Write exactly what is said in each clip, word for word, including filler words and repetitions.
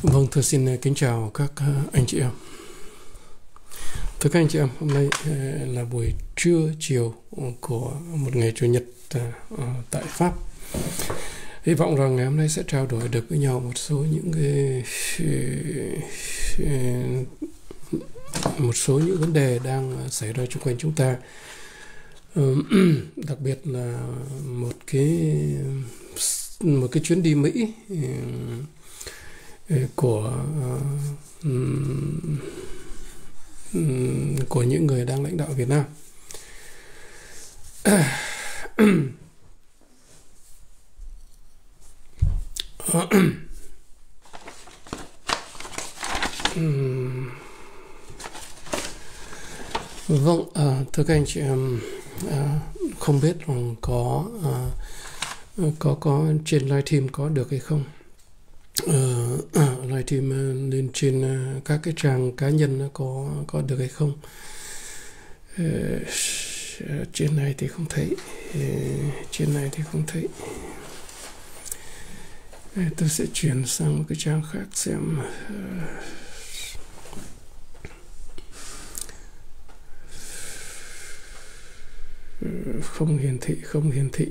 Vâng, tôi xin kính chào các anh chị em. Thưa các anh chị em, hôm nay là buổi trưa chiều của một ngày Chủ nhật tại Pháp. Hy vọng rằng ngày hôm nay sẽ trao đổi được với nhau một số những cái một số những vấn đề đang xảy ra xung quanh chúng ta. Đặc biệt là một cái một cái chuyến đi Mỹ của uh, của những người đang lãnh đạo Việt Nam. Vâng, uh, thưa các anh chị em, uh, không biết rằng có uh, có có trên live stream có được hay không. Uh, live stream uh, lên trên uh, các cái trang cá nhân uh, có có được hay không. Uh, trên này thì không thấy, uh, trên này thì không thấy. Uh, tôi sẽ chuyển sang một cái trang khác xem. Uh, không hiển thị, không hiển thị.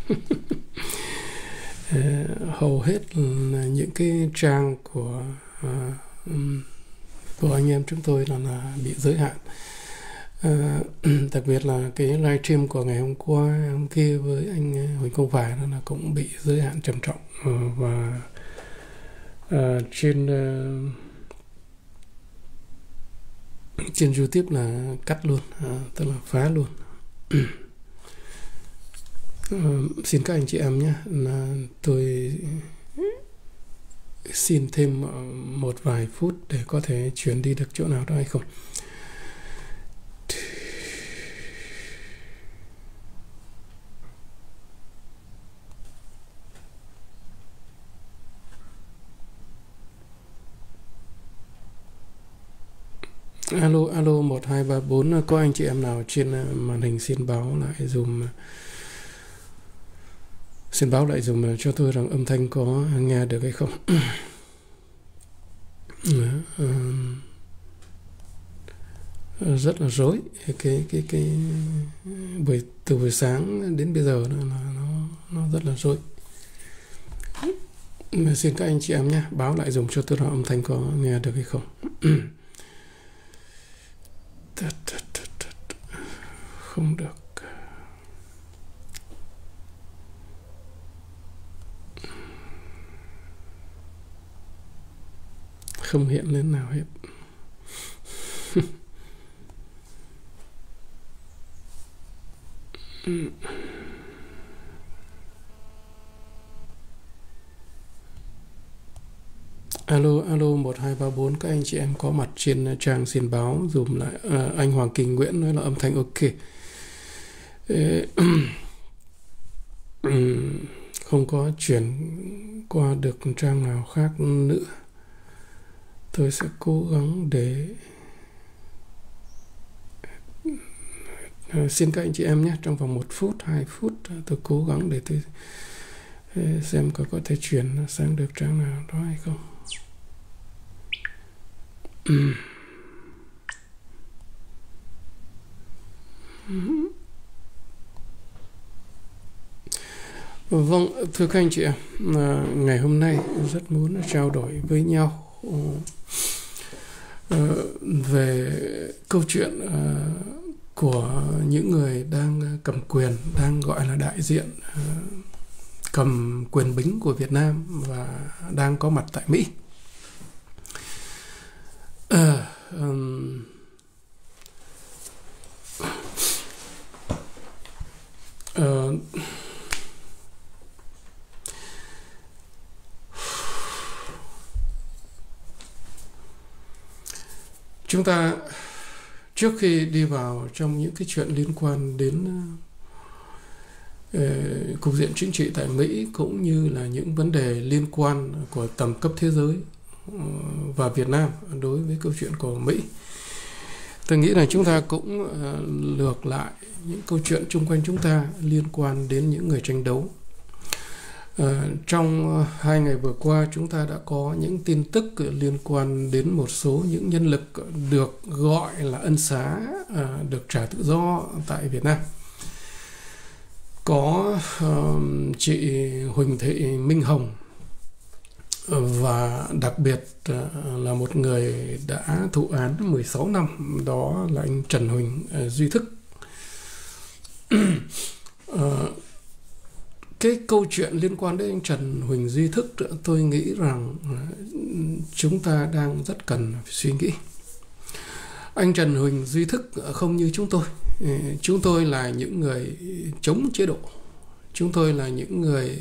Uh, hầu hết là những cái trang của uh, um, của anh em chúng tôi là, là bị giới hạn. Uh, đặc biệt là cái live stream của ngày hôm qua, hôm kia với anh Huỳnh Công Phải là cũng bị giới hạn trầm trọng. Uh, và uh, trên uh, trên YouTube là cắt luôn, uh, tức là phá luôn. Uh, xin các anh chị em nhé, là tôi xin thêm một vài phút để có thể chuyển đi được chỗ nào đó hay không. Alo, alo một hai ba bốn, có anh chị em nào trên màn hình xin báo lại dùm Xin báo lại dùm cho tôi rằng âm thanh có nghe được hay không. Rất là rối. Cái cái cái buổi từ buổi sáng đến bây giờ nó nó nó rất là rối. Xin các anh chị em nhé, báo lại dùm cho tôi rằng âm thanh có nghe được hay không. Không được. Không hiện lên nào hết. Alo, alo một hai ba bốn, các anh chị em có mặt trên trang xin báo dùm lại. À, anh Hoàng Kinh Nguyễn nói là âm thanh ok. Ê, không có chuyển qua được trang nào khác nữa. Tôi sẽ cố gắng để à, xin các anh chị em nhé, trong vòng một phút, hai phút tôi cố gắng để tôi xem có có thể chuyển sang được trang nào đó hay không. Uhm. Uhm. Vâng, thưa các anh chị em, à, ngày hôm nay rất muốn trao đổi với nhau Uh, về câu chuyện uh, của những người đang cầm quyền, đang gọi là đại diện uh, cầm quyền bính của Việt Nam và đang có mặt tại Mỹ. Uh, um, uh, Chúng ta trước khi đi vào trong những cái chuyện liên quan đến uh, cục diện chính trị tại Mỹ cũng như là những vấn đề liên quan của tầm cấp thế giới uh, và Việt Nam đối với câu chuyện của Mỹ, tôi nghĩ là chúng ta cũng uh, lược lại những câu chuyện chung quanh chúng ta liên quan đến những người tranh đấu. À, trong hai ngày vừa qua chúng ta đã có những tin tức liên quan đến một số những nhân lực được gọi là ân xá, à, được trả tự do tại Việt Nam. Có uh, chị Huỳnh Thị Minh Hồng, và đặc biệt uh, là một người đã thụ án mười sáu năm, đó là anh Trần Huỳnh uh, Duy Thức. uh, Cái câu chuyện liên quan đến anh Trần Huỳnh Duy Thức, tôi nghĩ rằng chúng ta đang rất cần phải suy nghĩ. Anh Trần Huỳnh Duy Thức không như chúng tôi. Chúng tôi là những người chống chế độ. Chúng tôi là những người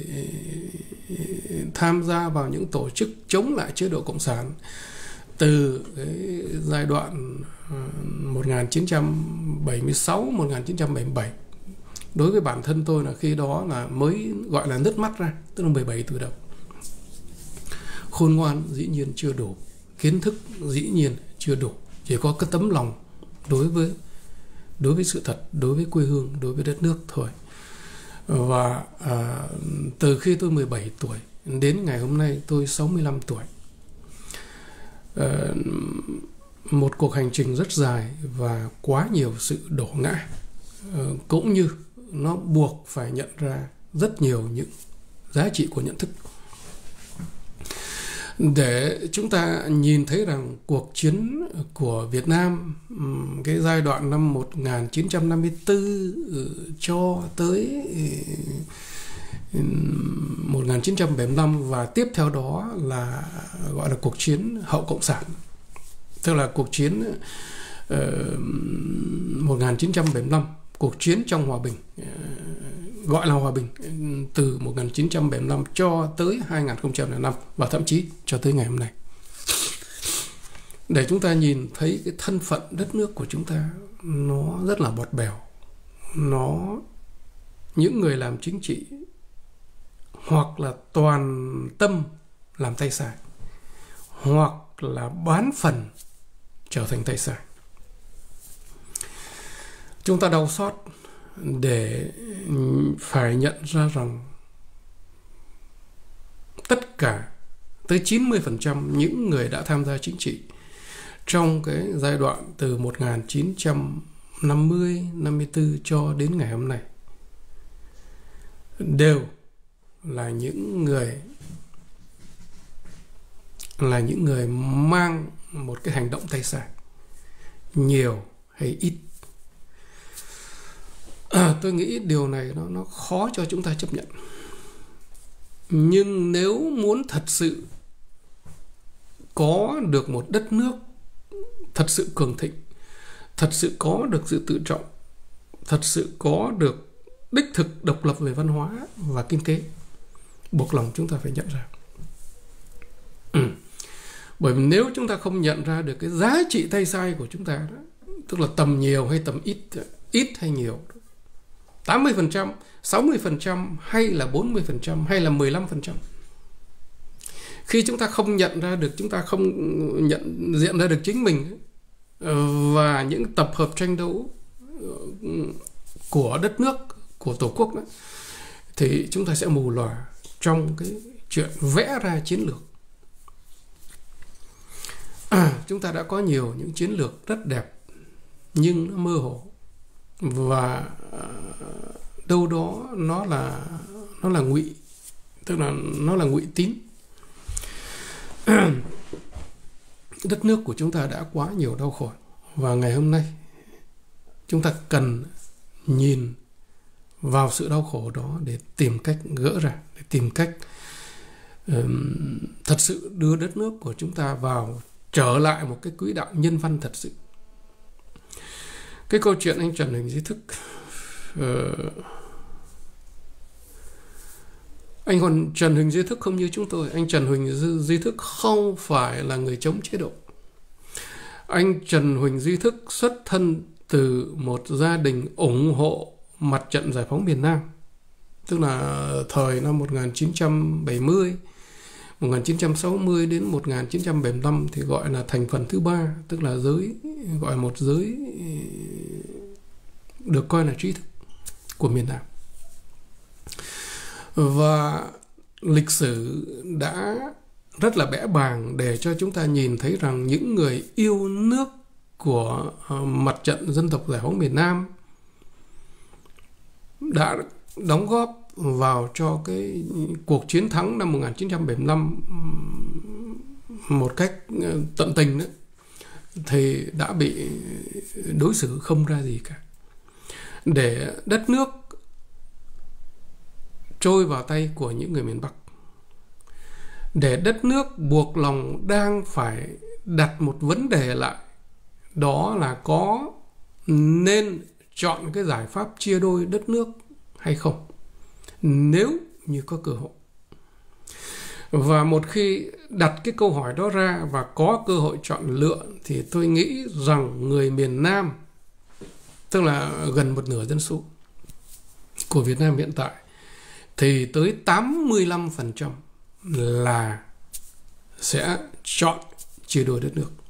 tham gia vào những tổ chức chống lại chế độ Cộng sản từ cái giai đoạn một nghìn chín trăm bảy mươi sáu đến một nghìn chín trăm bảy mươi bảy. Đối với bản thân tôi là khi đó là mới gọi là nứt mắt ra, tức là mười bảy tuổi đầu. Khôn ngoan dĩ nhiên chưa đủ, kiến thức dĩ nhiên chưa đủ, chỉ có cái tấm lòng đối với đối với sự thật, đối với quê hương, đối với đất nước thôi. Và à, từ khi tôi mười bảy tuổi đến ngày hôm nay tôi sáu mươi lăm tuổi, à, một cuộc hành trình rất dài và quá nhiều sự đổ ngã, à, cũng như nó buộc phải nhận ra rất nhiều những giá trị của nhận thức. Để chúng ta nhìn thấy rằng cuộc chiến của Việt Nam cái giai đoạn năm một nghìn chín trăm năm mươi tư cho tới một nghìn chín trăm bảy mươi lăm và tiếp theo đó là gọi là cuộc chiến hậu Cộng sản, tức là cuộc chiến uh, một nghìn chín trăm bảy mươi lăm, cuộc chiến trong hòa bình, gọi là hòa bình, từ một nghìn chín trăm bảy mươi lăm cho tới hai nghìn không trăm lẻ năm và thậm chí cho tới ngày hôm nay. Để chúng ta nhìn thấy cái thân phận đất nước của chúng ta nó rất là bọt bèo. Nó, những người làm chính trị hoặc là toàn tâm làm tay sai, hoặc là bán phần trở thành tay sai. Chúng ta đau xót để phải nhận ra rằng tất cả tới chín mươi phần trăm những người đã tham gia chính trị trong cái giai đoạn từ một nghìn chín trăm năm mươi, năm mươi tư cho đến ngày hôm nay đều là những người là những người mang một cái hành động tay sai, nhiều hay ít. À, tôi nghĩ điều này nó, nó khó cho chúng ta chấp nhận. Nhưng nếu muốn thật sự có được một đất nước thật sự cường thịnh, thật sự có được sự tự trọng, thật sự có được đích thực độc lập về văn hóa và kinh tế, buộc lòng chúng ta phải nhận ra. Ừ. Bởi vì nếu chúng ta không nhận ra được cái giá trị tay sai của chúng ta đó, tức là tầm nhiều hay tầm ít, ít hay nhiều, tám mươi phần trăm, sáu mươi phần trăm hay là bốn mươi phần trăm hay là mười lăm phần trăm. Khi chúng ta không nhận ra được, chúng ta không nhận diện ra được chính mình và những tập hợp tranh đấu của đất nước, của Tổ quốc đó, thì chúng ta sẽ mù lòa trong cái chuyện vẽ ra chiến lược. À, chúng ta đã có nhiều những chiến lược rất đẹp nhưng nó mơ hồ, và đâu đó nó là nó là ngụy, tức là nó là ngụy tín. Đất nước của chúng ta đã quá nhiều đau khổ, và ngày hôm nay chúng ta cần nhìn vào sự đau khổ đó để tìm cách gỡ ra, để tìm cách um, thật sự đưa đất nước của chúng ta vào trở lại một cái quỹ đạo nhân văn thật sự. Cái câu chuyện anh Trần Huỳnh Duy Thức, uh, anh còn Trần Huỳnh Duy Thức không như chúng tôi. Anh Trần Huỳnh Duy Thức không phải là người chống chế độ. Anh Trần Huỳnh Duy Thức xuất thân từ một gia đình ủng hộ mặt trận giải phóng miền Nam, tức là thời năm một nghìn chín trăm bảy mươi, một nghìn chín trăm sáu mươi đến một nghìn chín trăm bảy mươi lăm thì gọi là thành phần thứ ba, tức là giới, gọi một giới được coi là trí thức của miền Nam. Và lịch sử đã rất là bẽ bàng để cho chúng ta nhìn thấy rằng những người yêu nước của mặt trận dân tộc giải phóng miền Nam đã đóng góp vào cho cái cuộc chiến thắng năm một nghìn chín trăm bảy mươi lăm một cách tận tình đó, thì đã bị đối xử không ra gì cả. Để đất nước trôi vào tay của những người miền Bắc, để đất nước buộc lòng đang phải đặt một vấn đề lại, đó là có nên chọn cái giải pháp chia đôi đất nước hay không, nếu như có cơ hội. Và một khi đặt cái câu hỏi đó ra và có cơ hội chọn lựa, thì tôi nghĩ rằng người miền Nam, tức là gần một nửa dân số của Việt Nam hiện tại, thì tới tám mươi lăm phần trăm là sẽ chọn chia đôi đất nước.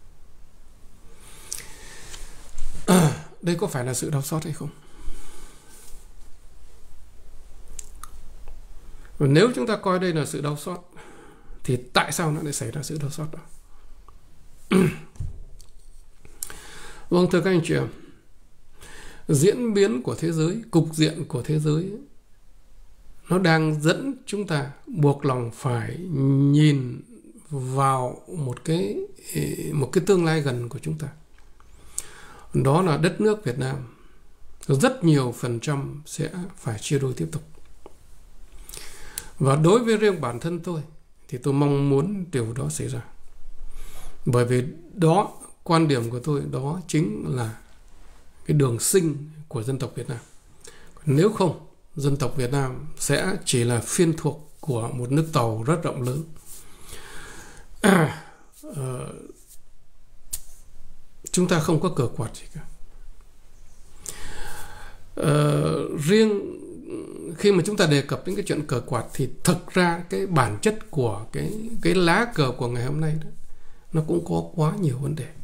À, đây có phải là sự đau xót hay không? Và nếu chúng ta coi đây là sự đau xót, thì tại sao nó lại xảy ra sự đau xót đó? Vâng, thưa các anh chị em, diễn biến của thế giới, cục diện của thế giới, nó đang dẫn chúng ta buộc lòng phải nhìn vào một cái một cái tương lai gần của chúng ta. Đó là đất nước Việt Nam rất nhiều phần trăm sẽ phải chia đôi tiếp tục. Và đối với riêng bản thân tôi thì tôi mong muốn điều đó xảy ra. Bởi vì đó, quan điểm của tôi, đó chính là cái đường sinh của dân tộc Việt Nam. Nếu không, dân tộc Việt Nam sẽ chỉ là phiên thuộc của một nước Tàu rất rộng lớn. À, uh, chúng ta không có cờ quạt gì cả. Uh, riêng khi mà chúng ta đề cập đến cái chuyện cờ quạt, thì thực ra cái bản chất của cái, cái lá cờ của ngày hôm nay đó, nó cũng có quá nhiều vấn đề.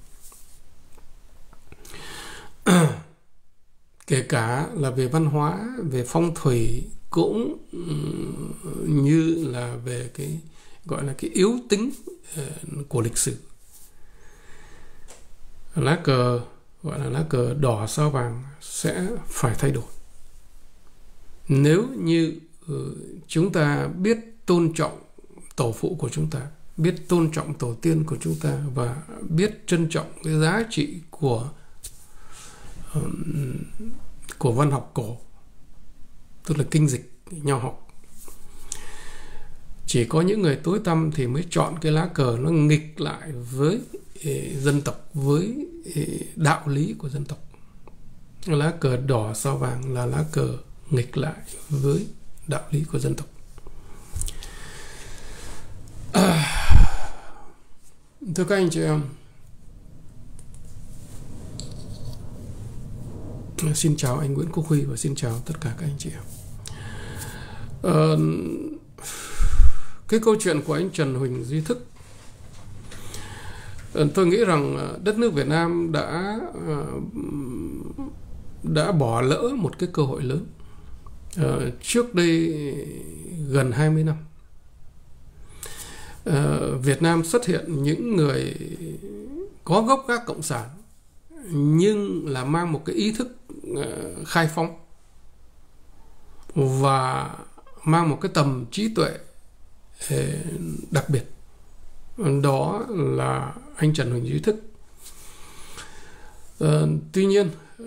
À, kể cả là về văn hóa, về phong thủy, cũng như là về cái gọi là cái yếu tính của lịch sử. Lá cờ gọi là lá cờ đỏ sao vàng sẽ phải thay đổi. Nếu như chúng ta biết tôn trọng tổ phụ của chúng ta, biết tôn trọng tổ tiên của chúng ta, và biết trân trọng cái giá trị của của văn học cổ, tức là kinh dịch, nho học. Chỉ có những người tối tăm thì mới chọn cái lá cờ nó nghịch lại với dân tộc, với đạo lý của dân tộc. Lá cờ đỏ sao vàng là lá cờ nghịch lại với đạo lý của dân tộc. À, thưa các anh chị em, xin chào anh Nguyễn Quốc Huy và xin chào tất cả các anh chị em. À, cái câu chuyện của anh Trần Huỳnh Duy Thức, tôi nghĩ rằng đất nước Việt Nam đã đã bỏ lỡ một cái cơ hội lớn. À, trước đây gần hai mươi năm, à, Việt Nam xuất hiện những người có gốc gác cộng sản, nhưng là mang một cái ý thức uh, khai phóng và mang một cái tầm trí tuệ uh, đặc biệt. Đó là anh Trần Huỳnh Duy Thức. Uh, tuy nhiên, uh,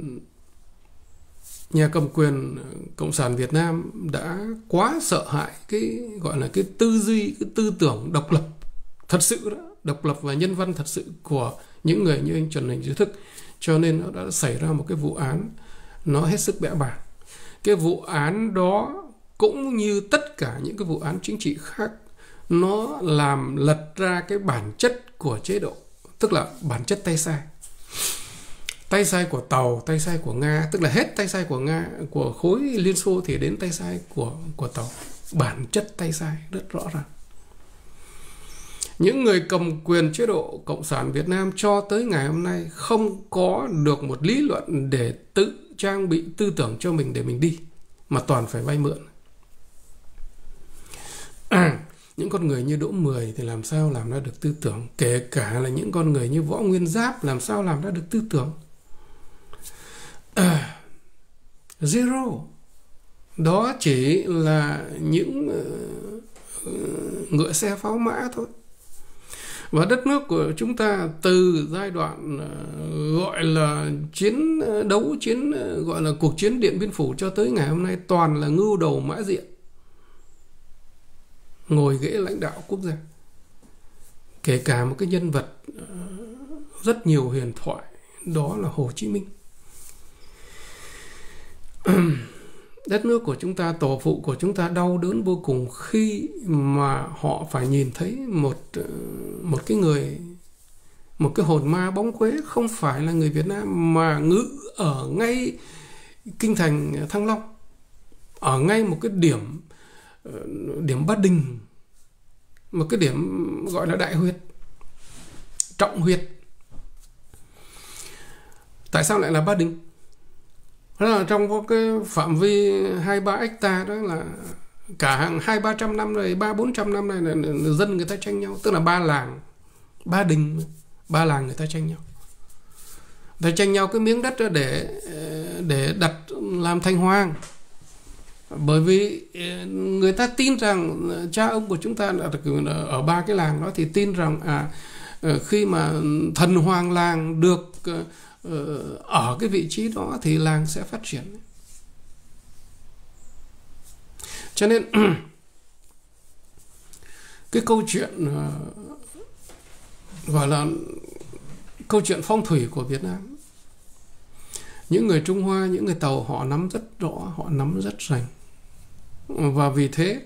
nhà cầm quyền Cộng sản Việt Nam đã quá sợ hãi cái gọi là cái tư duy, cái tư tưởng độc lập thật sự đó, độc lập và nhân văn thật sự của những người như anh Trần Huỳnh Duy Thức, cho nên nó đã xảy ra một cái vụ án nó hết sức bẽ bàng. Cái vụ án đó cũng như tất cả những cái vụ án chính trị khác, nó làm lật ra cái bản chất của chế độ, tức là bản chất tay sai. Tay sai của Tàu, tay sai của Nga, tức là hết tay sai của Nga, của khối Liên Xô thì đến tay sai của, của Tàu. Bản chất tay sai rất rõ ràng. Những người cầm quyền chế độ Cộng sản Việt Nam cho tới ngày hôm nay không có được một lý luận để tự trang bị tư tưởng cho mình để mình đi, mà toàn phải vay mượn. những con người như Đỗ Mười thì làm sao làm ra được tư tưởng, kể cả là những con người như Võ Nguyên Giáp làm sao làm ra được tư tưởng. À, zero. Đó chỉ là những uh, ngựa xe pháo mã thôi. Và đất nước của chúng ta từ giai đoạn uh, gọi là chiến đấu, chiến uh, gọi là cuộc chiến Điện Biên Phủ cho tới ngày hôm nay toàn là ngưu đầu mã diện ngồi ghế lãnh đạo quốc gia. Kể cả một cái nhân vật uh, rất nhiều huyền thoại, đó là Hồ Chí Minh. Đất nước của chúng ta, tổ phụ của chúng ta đau đớn vô cùng khi mà họ phải nhìn thấy một một cái người, một cái hồn ma bóng quế không phải là người Việt Nam mà ngự ở ngay kinh thành Thăng Long, ở ngay một cái điểm điểm Ba Đình, một cái điểm gọi là đại huyệt, trọng huyệt. Tại sao lại là Ba Đình? Đó là trong cái phạm vi hai ba hecta, đó là cả hàng hai ba trăm năm rồi, ba bốn trăm năm này là dân người ta tranh nhau, tức là ba làng, ba đình, ba làng người ta tranh nhau, người ta tranh nhau cái miếng đất đó để để đặt làm thành hoàng. Bởi vì người ta tin rằng cha ông của chúng ta ở ba cái làng đó thì tin rằng à khi mà thần hoàng làng được ở cái vị trí đó thì làng sẽ phát triển. Cho nên cái câu chuyện gọi là câu chuyện phong thủy của Việt Nam, những người Trung Hoa, những người Tàu họ nắm rất rõ, họ nắm rất rành. Và vì thế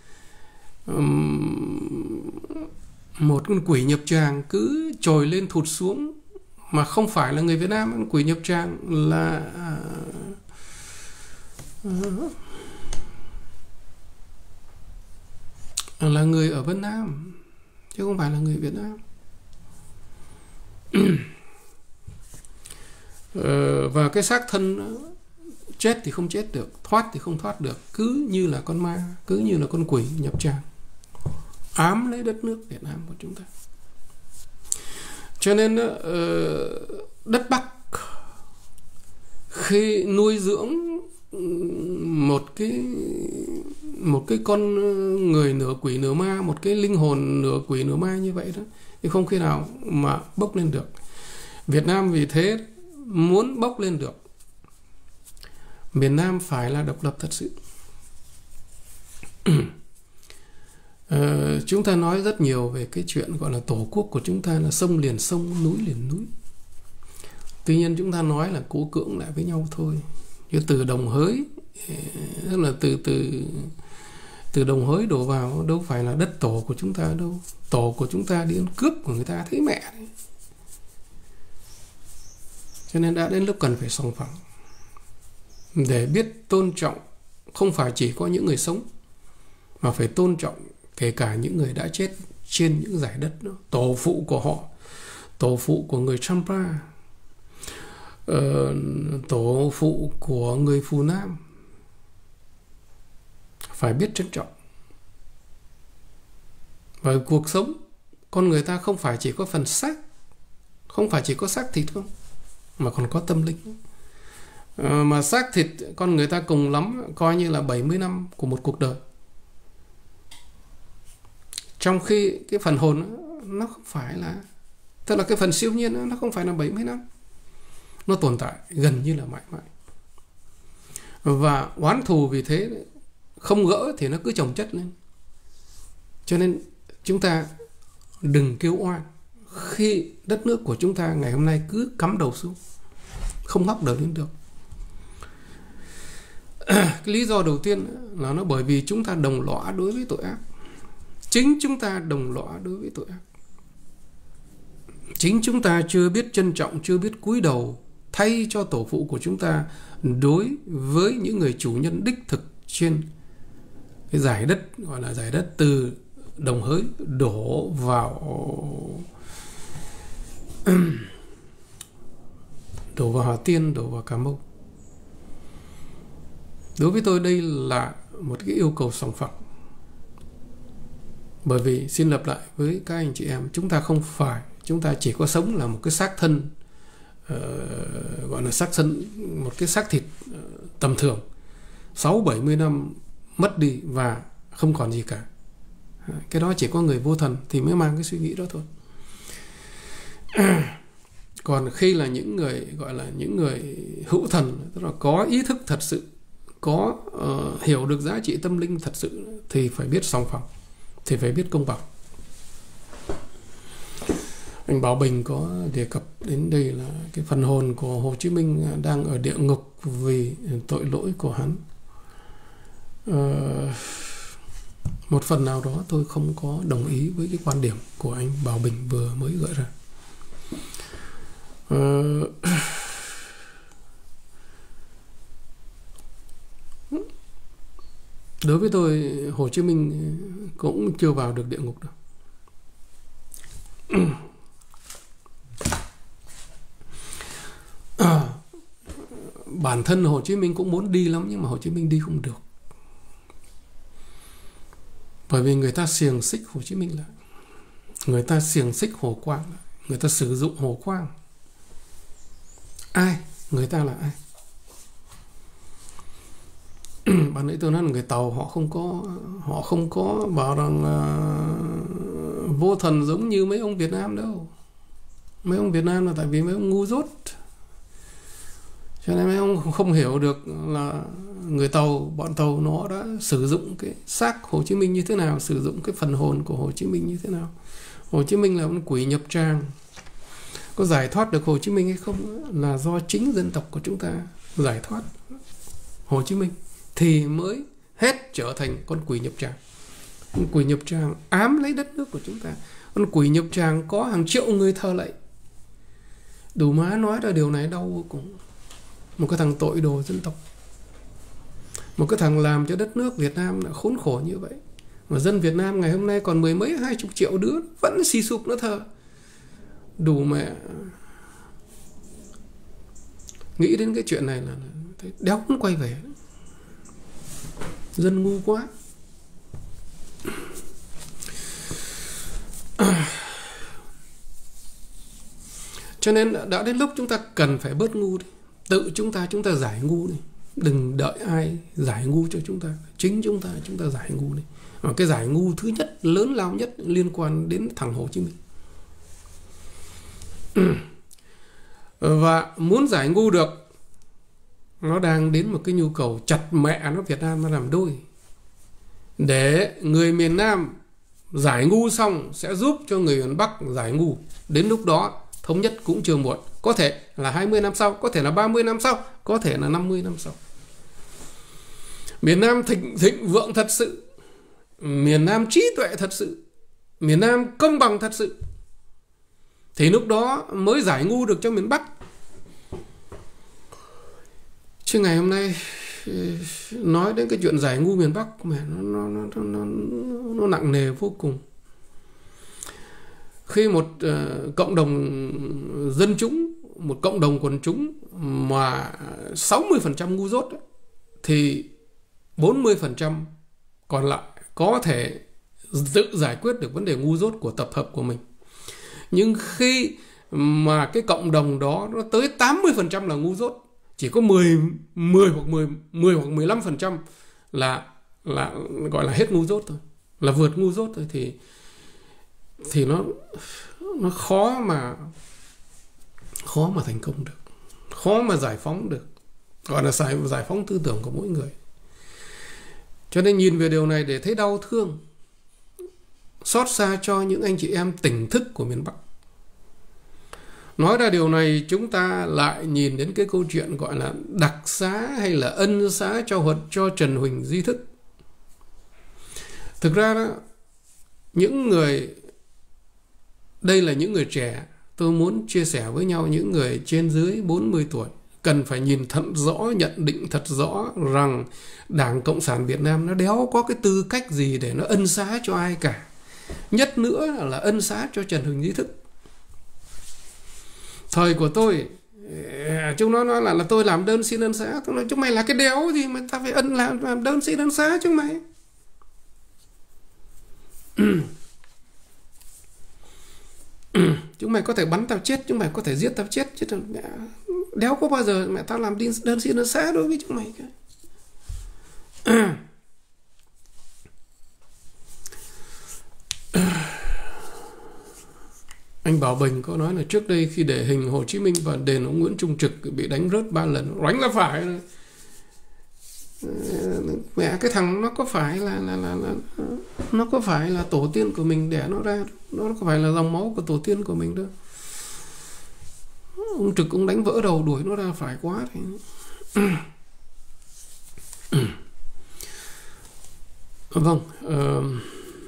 một con quỷ nhập tràng cứ trồi lên thụt xuống, mà không phải là người Việt Nam. Quỷ nhập tràng là là người ở Vân Nam chứ không phải là người Việt Nam. Và cái xác thân chết thì không chết được, thoát thì không thoát được, cứ như là con ma, cứ như là con quỷ nhập tràng ám lấy đất nước Việt Nam của chúng ta. Cho nên đất Bắc khi nuôi dưỡng một cái một cái con người nửa quỷ nửa ma, một cái linh hồn nửa quỷ nửa ma như vậy đó, thì không khi nào mà bốc lên được. Việt Nam vì thế muốn bốc lên được, miền Nam phải là độc lập thật sự. Uh, chúng ta nói rất nhiều về cái chuyện gọi là tổ quốc của chúng ta là sông liền sông, núi liền núi. Tuy nhiên chúng ta nói là cố cưỡng lại với nhau thôi. Như từ Đồng Hới, tức là từ từ từ Đồng Hới đổ vào đâu phải là đất tổ của chúng ta đâu. Tổ của chúng ta đi ăn cướp của người ta thấy mẹ đấy. Cho nên đã đến lúc cần phải sòng phẳng để biết tôn trọng không phải chỉ có những người sống, mà phải tôn trọng kể cả những người đã chết trên những giải đất đó. Tổ phụ của họ, tổ phụ của người Champa, ờ, tổ phụ của người Phù Nam, phải biết trân trọng. Và cuộc sống con người ta không phải chỉ có phần xác, không phải chỉ có xác thịt không, mà còn có tâm linh. ờ, Mà xác thịt con người ta cùng lắm coi như là bảy mươi năm của một cuộc đời, trong khi cái phần hồn đó, nó không phải là, tức là cái phần siêu nhiên đó, nó không phải là bảy mươi năm, nó tồn tại gần như là mãi mãi. Và oán thù vì thế không gỡ thì nó cứ chồng chất lên. Cho nên chúng ta đừng kêu oan khi đất nước của chúng ta ngày hôm nay cứ cắm đầu xuống, không ngóc đầu lên được. Cái lý do đầu tiên là nó bởi vì chúng ta đồng lõa đối với tội ác. Chính chúng ta đồng lõa đối với tội ác. Chính chúng ta chưa biết trân trọng, chưa biết cúi đầu thay cho tổ phụ của chúng ta đối với những người chủ nhân đích thực trên cái giải đất, gọi là giải đất từ Đồng Hới đổ vào đổ vào Hà Tiên, đổ vào Cà Mau. Đối với tôi đây là một cái yêu cầu sòng phẳng. Bởi vì xin lặp lại với các anh chị em, chúng ta không phải, chúng ta chỉ có sống là một cái xác thân, uh, gọi là xác thân, một cái xác thịt uh, tầm thường, sáu bảy mươi năm mất đi và không còn gì cả. Cái đó chỉ có người vô thần thì mới mang cái suy nghĩ đó thôi. Còn khi là những người gọi là những người hữu thần, tức là có ý thức thật sự, có uh, hiểu được giá trị tâm linh thật sự, thì phải biết song phẳng, thì phải biết công bằng. Anh Bảo Bình có đề cập đến đây là cái phần hồn của Hồ Chí Minh đang ở địa ngục vì tội lỗi của hắn. Uh, một phần nào đó tôi không có đồng ý với cái quan điểm của anh Bảo Bình vừa mới gợi ra. Uh, đối với tôi, Hồ Chí Minh cũng chưa vào được địa ngục đâu. À, bản thân Hồ Chí Minh cũng muốn đi lắm, nhưng mà Hồ Chí Minh đi không được. Bởi vì người ta xiềng xích Hồ Chí Minh lại, người ta xiềng xích Hồ Quang lại, người ta sử dụng Hồ Quang. Ai? Người ta là ai? Bạn nãy tôi nói là người Tàu họ không có họ không có bảo rằng uh, vô thần giống như mấy ông Việt Nam đâu. Mấy ông Việt Nam là tại vì mấy ông ngu dốt, cho nên mấy ông không hiểu được là người Tàu, bọn Tàu nó đã sử dụng cái xác Hồ Chí Minh như thế nào, sử dụng cái phần hồn của Hồ Chí Minh như thế nào. Hồ Chí Minh là một quỷ nhập tràng. Có giải thoát được Hồ Chí Minh hay không là do chính dân tộc của chúng ta giải thoát Hồ Chí Minh thì mới hết trở thành con quỷ nhập tràng. Con quỷ nhập tràng ám lấy đất nước của chúng ta. Con quỷ nhập tràng có hàng triệu người thờ lạy. Đủ má nói ra điều này đau vô cùng. Một cái thằng tội đồ dân tộc, một cái thằng làm cho đất nước Việt Nam đã khốn khổ như vậy, mà dân Việt Nam ngày hôm nay còn mười mấy hai chục triệu đứa vẫn xì sụp nó thờ. Đủ mẹ. Nghĩ đến cái chuyện này là thấy đéo muốn quay về. Dân ngu quá. Cho nên đã đến lúc chúng ta cần phải bớt ngu đi. Tự chúng ta chúng ta giải ngu đi. Đừng đợi ai giải ngu cho chúng ta. Chính chúng ta chúng ta giải ngu đi. Và cái giải ngu thứ nhất, lớn lao nhất liên quan đến thằng Hồ Chí Minh. Và muốn giải ngu được, nó đang đến một cái nhu cầu chặt mẹ nó Việt Nam nó làm đôi. Để người miền Nam giải ngu xong sẽ giúp cho người miền Bắc giải ngu. Đến lúc đó thống nhất cũng chưa muộn. Có thể là hai mươi năm sau, có thể là ba mươi năm sau, có thể là năm mươi năm sau. Miền Nam thịnh, thịnh vượng thật sự, miền Nam trí tuệ thật sự, miền Nam công bằng thật sự, thì lúc đó mới giải ngu được cho miền Bắc. Chứ ngày hôm nay nói đến cái chuyện giải ngu miền Bắc mà nó, nó, nó, nó, nó nặng nề vô cùng. Khi một uh, cộng đồng dân chúng, một cộng đồng quần chúng mà sáu mươi phần trăm ngu dốt ấy, thì bốn mươi phần trăm còn lại có thể tự giải quyết được vấn đề ngu dốt của tập hợp của mình. Nhưng khi mà cái cộng đồng đó nó tới tám mươi phần trăm là ngu dốt, chỉ có mười, mười hoặc mười, mười hoặc mười lăm phần trăm là là gọi là hết ngu dốt thôi, là vượt ngu dốt thôi, thì thì nó nó khó mà khó mà thành công được, khó mà giải phóng được, gọi là giải giải phóng tư tưởng của mỗi người. Cho nên nhìn về điều này để thấy đau thương, xót xa cho những anh chị em tỉnh thức của miền Bắc. Nói ra điều này, chúng ta lại nhìn đến cái câu chuyện gọi là đặc xá hay là ân xá cho cho Trần Huỳnh Duy Thức. Thực ra đó, những người đây là những người trẻ, tôi muốn chia sẻ với nhau, những người trên dưới bốn mươi tuổi cần phải nhìn thật rõ, nhận định thật rõ rằng Đảng Cộng sản Việt Nam nó đéo có cái tư cách gì để nó ân xá cho ai cả. Nhất nữa là ân xá cho Trần Huỳnh Duy Thức. Thời của tôi, chúng nó nói là, là tôi làm đơn xin ân xá. Tôi nói chúng mày là cái đéo gì mà ta phải ân làm, làm đơn xin ân xá chúng mày. Chúng mày có thể bắn tao chết, chúng mày có thể giết tao chết, chứ mẹ đéo có bao giờ mẹ tao làm đơn xin đơn xã đối với chúng mày cả. Anh Bảo Bình có nói là trước đây khi để hình Hồ Chí Minh và đền ông Nguyễn Trung Trực bị đánh rớt ba lần, đánh là phải. Mẹ cái thằng nó có phải là, là, là, là nó có phải là tổ tiên của mình đẻ nó ra, nó có phải là dòng máu của tổ tiên của mình đâu. Ông Trực cũng đánh vỡ đầu đuổi nó ra phải quá thì. Vâng, uh,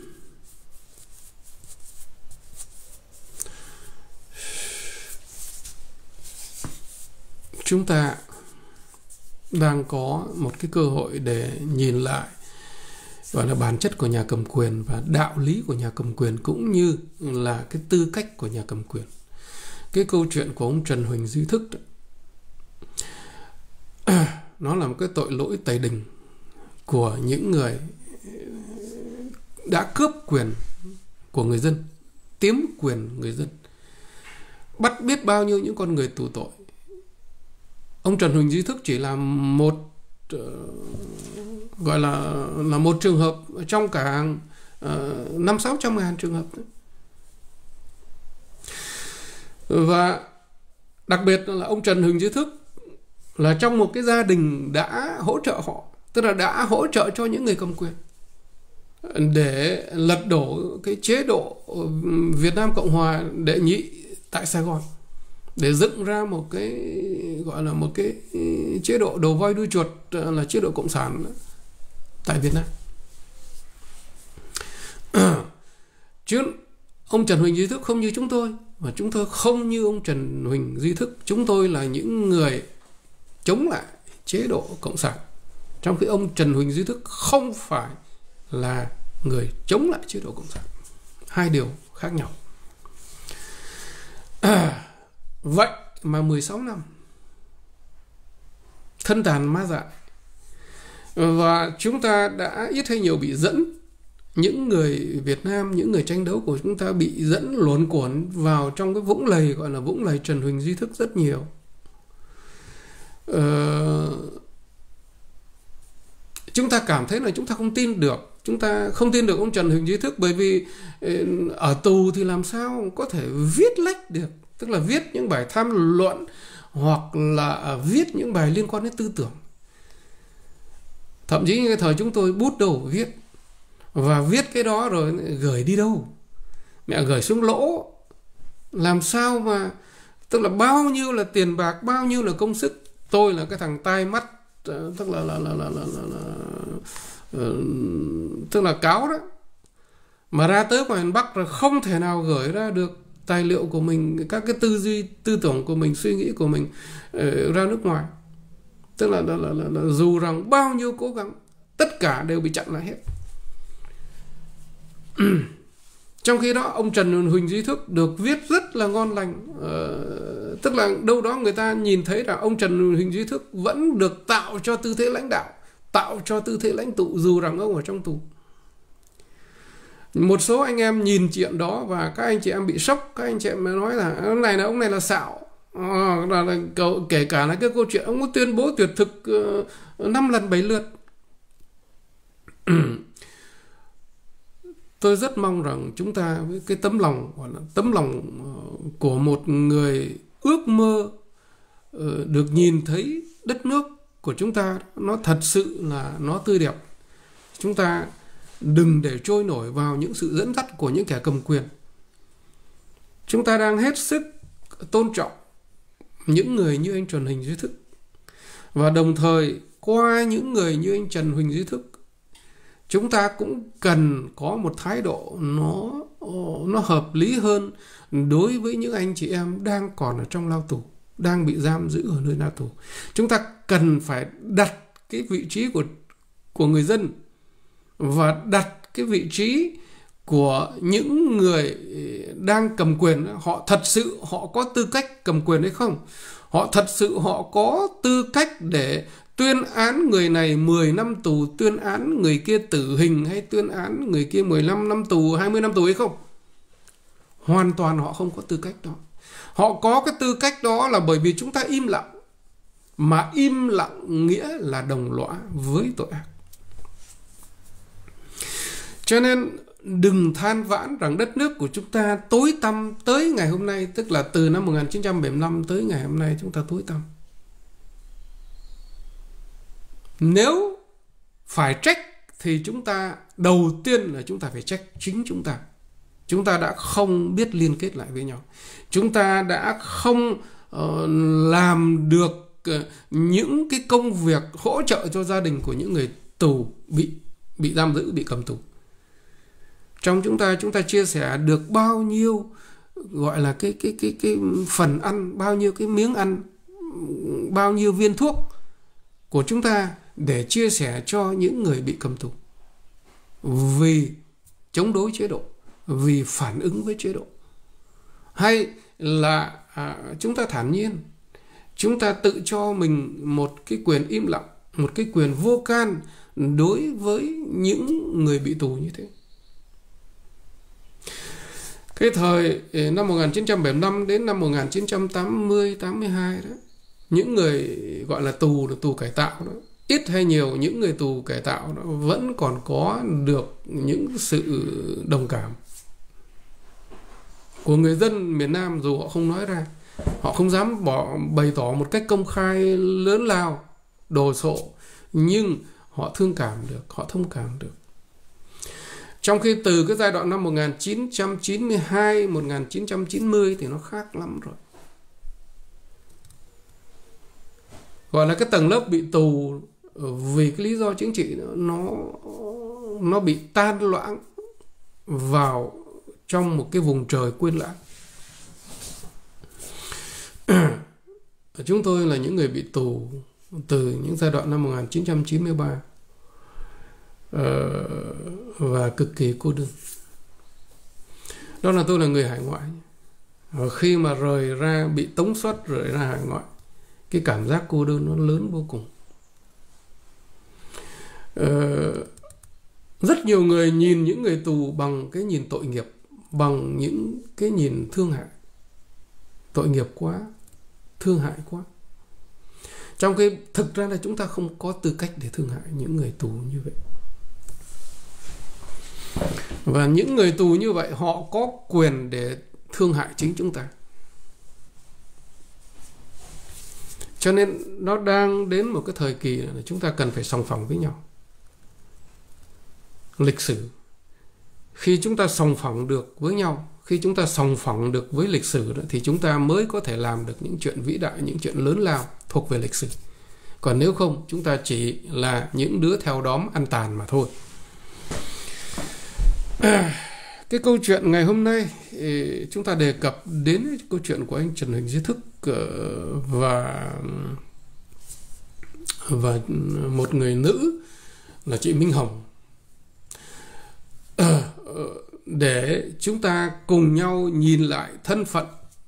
chúng ta đang có một cái cơ hội để nhìn lại gọi là bản chất của nhà cầm quyền và đạo lý của nhà cầm quyền, cũng như là cái tư cách của nhà cầm quyền. Cái câu chuyện của ông Trần Huỳnh Duy Thức đó, à, nó là một cái tội lỗi tày đình của những người đã cướp quyền của người dân, tiếm quyền người dân, bắt biết bao nhiêu những con người tù tội. Ông Trần Huỳnh Duy Thức chỉ là một uh, gọi là là một trường hợp trong cả năm sáu trăm ngàn trường hợp. Và đặc biệt là ông Trần Huỳnh Duy Thức là trong một cái gia đình đã hỗ trợ họ, tức là đã hỗ trợ cho những người cầm quyền để lật đổ cái chế độ Việt Nam Cộng Hòa đệ nhị tại Sài Gòn, để dựng ra một cái gọi là một cái chế độ đầu voi đuôi chuột là chế độ cộng sản tại Việt Nam. Chứ ông Trần Huỳnh Duy Thức không như chúng tôi, và chúng tôi không như ông Trần Huỳnh Duy Thức. Chúng tôi là những người chống lại chế độ cộng sản, trong khi ông Trần Huỳnh Duy Thức không phải là người chống lại chế độ cộng sản. Hai điều khác nhau. À, vậy mà mười sáu năm thân tàn ma dại, và chúng ta đã ít hay nhiều bị dẫn, những người Việt Nam, những người tranh đấu của chúng ta bị dẫn luồn cuốn vào trong cái vũng lầy gọi là vũng lầy Trần Huỳnh Duy Thức rất nhiều. Ờ, chúng ta cảm thấy là chúng ta không tin được, chúng ta không tin được ông Trần Huỳnh Duy Thức, bởi vì ở tù thì làm sao có thể viết lách được, tức là viết những bài tham luận hoặc là viết những bài liên quan đến tư tưởng. Thậm chí như cái thời chúng tôi bút đầu viết, và viết cái đó rồi gửi đi đâu? Mẹ gửi xuống lỗ. Làm sao mà, tức là bao nhiêu là tiền bạc, bao nhiêu là công sức. Tôi là cái thằng tai mắt, tức là là là là, là, là, là uh, tức là cáo đó, mà ra tới ngoài miền Bắc rồi không thể nào gửi ra được tài liệu của mình, các cái tư duy, tư tưởng của mình, suy nghĩ của mình uh, ra nước ngoài. Tức là, là, là, là, là dù rằng bao nhiêu cố gắng, tất cả đều bị chặn lại hết. Trong khi đó ông Trần Huỳnh Duy Thức được viết rất là ngon lành, uh, tức là đâu đó người ta nhìn thấy là ông Trần Huỳnh Duy Thức vẫn được tạo cho tư thế lãnh đạo, tạo cho tư thế lãnh tụ dù rằng ông ở trong tù. Một số anh em nhìn chuyện đó và các anh chị em bị sốc, các anh chị em nói là ông này là ông này là xạo, à, là, là, kể cả là cái câu chuyện ông có tuyên bố tuyệt thực năm uh, lần bảy lượt. Tôi rất mong rằng chúng ta với cái tấm lòng, gọi là tấm lòng của một người ước mơ được nhìn thấy đất nước của chúng ta nó thật sự là nó tươi đẹp. Chúng ta đừng để trôi nổi vào những sự dẫn dắt của những kẻ cầm quyền. Chúng ta đang hết sức tôn trọng những người như anh Trần Huỳnh Duy Thức, và đồng thời qua những người như anh Trần Huỳnh Duy Thức, chúng ta cũng cần có một thái độ nó nó hợp lý hơn đối với những anh chị em đang còn ở trong lao tù, đang bị giam giữ ở nơi lao tù. Chúng ta cần phải đặt cái vị trí của của người dân và đặt cái vị trí của những người đang cầm quyền. Họ thật sự họ có tư cách cầm quyền hay không? Họ thật sự họ có tư cách để tuyên án người này mười năm tù, tuyên án người kia tử hình, hay tuyên án người kia mười lăm năm tù, hai mươi năm tù hay không? Hoàn toàn họ không có tư cách đó. Họ có cái tư cách đó là bởi vì chúng ta im lặng. Mà im lặng nghĩa là đồng lõa với tội ác. Cho nên đừng than vãn rằng đất nước của chúng ta tối tăm tới ngày hôm nay, tức là từ năm một nghìn chín trăm bảy mươi lăm tới ngày hôm nay chúng ta tối tăm. Nếu phải trách thì chúng ta đầu tiên là chúng ta phải trách chính chúng ta. Chúng ta đã không biết liên kết lại với nhau. Chúng ta đã không uh, làm được uh, những cái công việc hỗ trợ cho gia đình của những người tù bị bị giam giữ, bị cầm tù. Trong chúng ta chúng ta chia sẻ được bao nhiêu gọi là cái cái cái cái phần ăn, bao nhiêu cái miếng ăn, bao nhiêu viên thuốc của chúng ta để chia sẻ cho những người bị cầm tù. Vì chống đối chế độ, vì phản ứng với chế độ. Hay là à, chúng ta thản nhiên, chúng ta tự cho mình một cái quyền im lặng, một cái quyền vô can đối với những người bị tù như thế. Cái thời năm một nghìn chín trăm bảy mươi lăm đến năm một nghìn chín trăm tám mươi, tám mươi hai đó, những người gọi là tù, là tù cải tạo đó, ít hay nhiều những người tù cải tạo đó vẫn còn có được những sự đồng cảm của người dân miền Nam, dù họ không nói ra. Họ không dám bỏ, bày tỏ một cách công khai lớn lao, đồ sộ, nhưng họ thương cảm được, họ thông cảm được. Trong khi từ cái giai đoạn năm một nghìn chín trăm chín mươi hai, một nghìn chín trăm chín mươi thì nó khác lắm rồi. Gọi là cái tầng lớp bị tù vì cái lý do chính trị nó nó bị tan loãng vào trong một cái vùng trời quên lãng. Chúng tôi là những người bị tù từ những giai đoạn năm một nghìn chín trăm chín mươi ba và cực kỳ cô đơn. Đó là tôi là người hải ngoại. Và khi mà rời ra, bị tống xuất rời ra hải ngoại, cái cảm giác cô đơn nó lớn vô cùng. Ờ, rất nhiều người nhìn những người tù bằng cái nhìn tội nghiệp, bằng những cái nhìn thương hại. Tội nghiệp quá, thương hại quá. Trong khi thực ra là chúng ta không có tư cách để thương hại những người tù như vậy. Và những người tù như vậy họ có quyền để thương hại chính chúng ta. Cho nên nó đang đến một cái thời kỳ là chúng ta cần phải sòng phẳng với nhau. Lịch sử, khi chúng ta sòng phẳng được với nhau, khi chúng ta sòng phẳng được với lịch sử đó, thì chúng ta mới có thể làm được những chuyện vĩ đại, những chuyện lớn lao thuộc về lịch sử. Còn nếu không, chúng ta chỉ là những đứa theo đóm ăn tàn mà thôi. À, cái câu chuyện ngày hôm nay chúng ta đề cập đến câu chuyện của anh Trần Huỳnh Duy Thức và và một người nữ là chị Minh Hồng, à, để chúng ta cùng nhau nhìn lại thân phận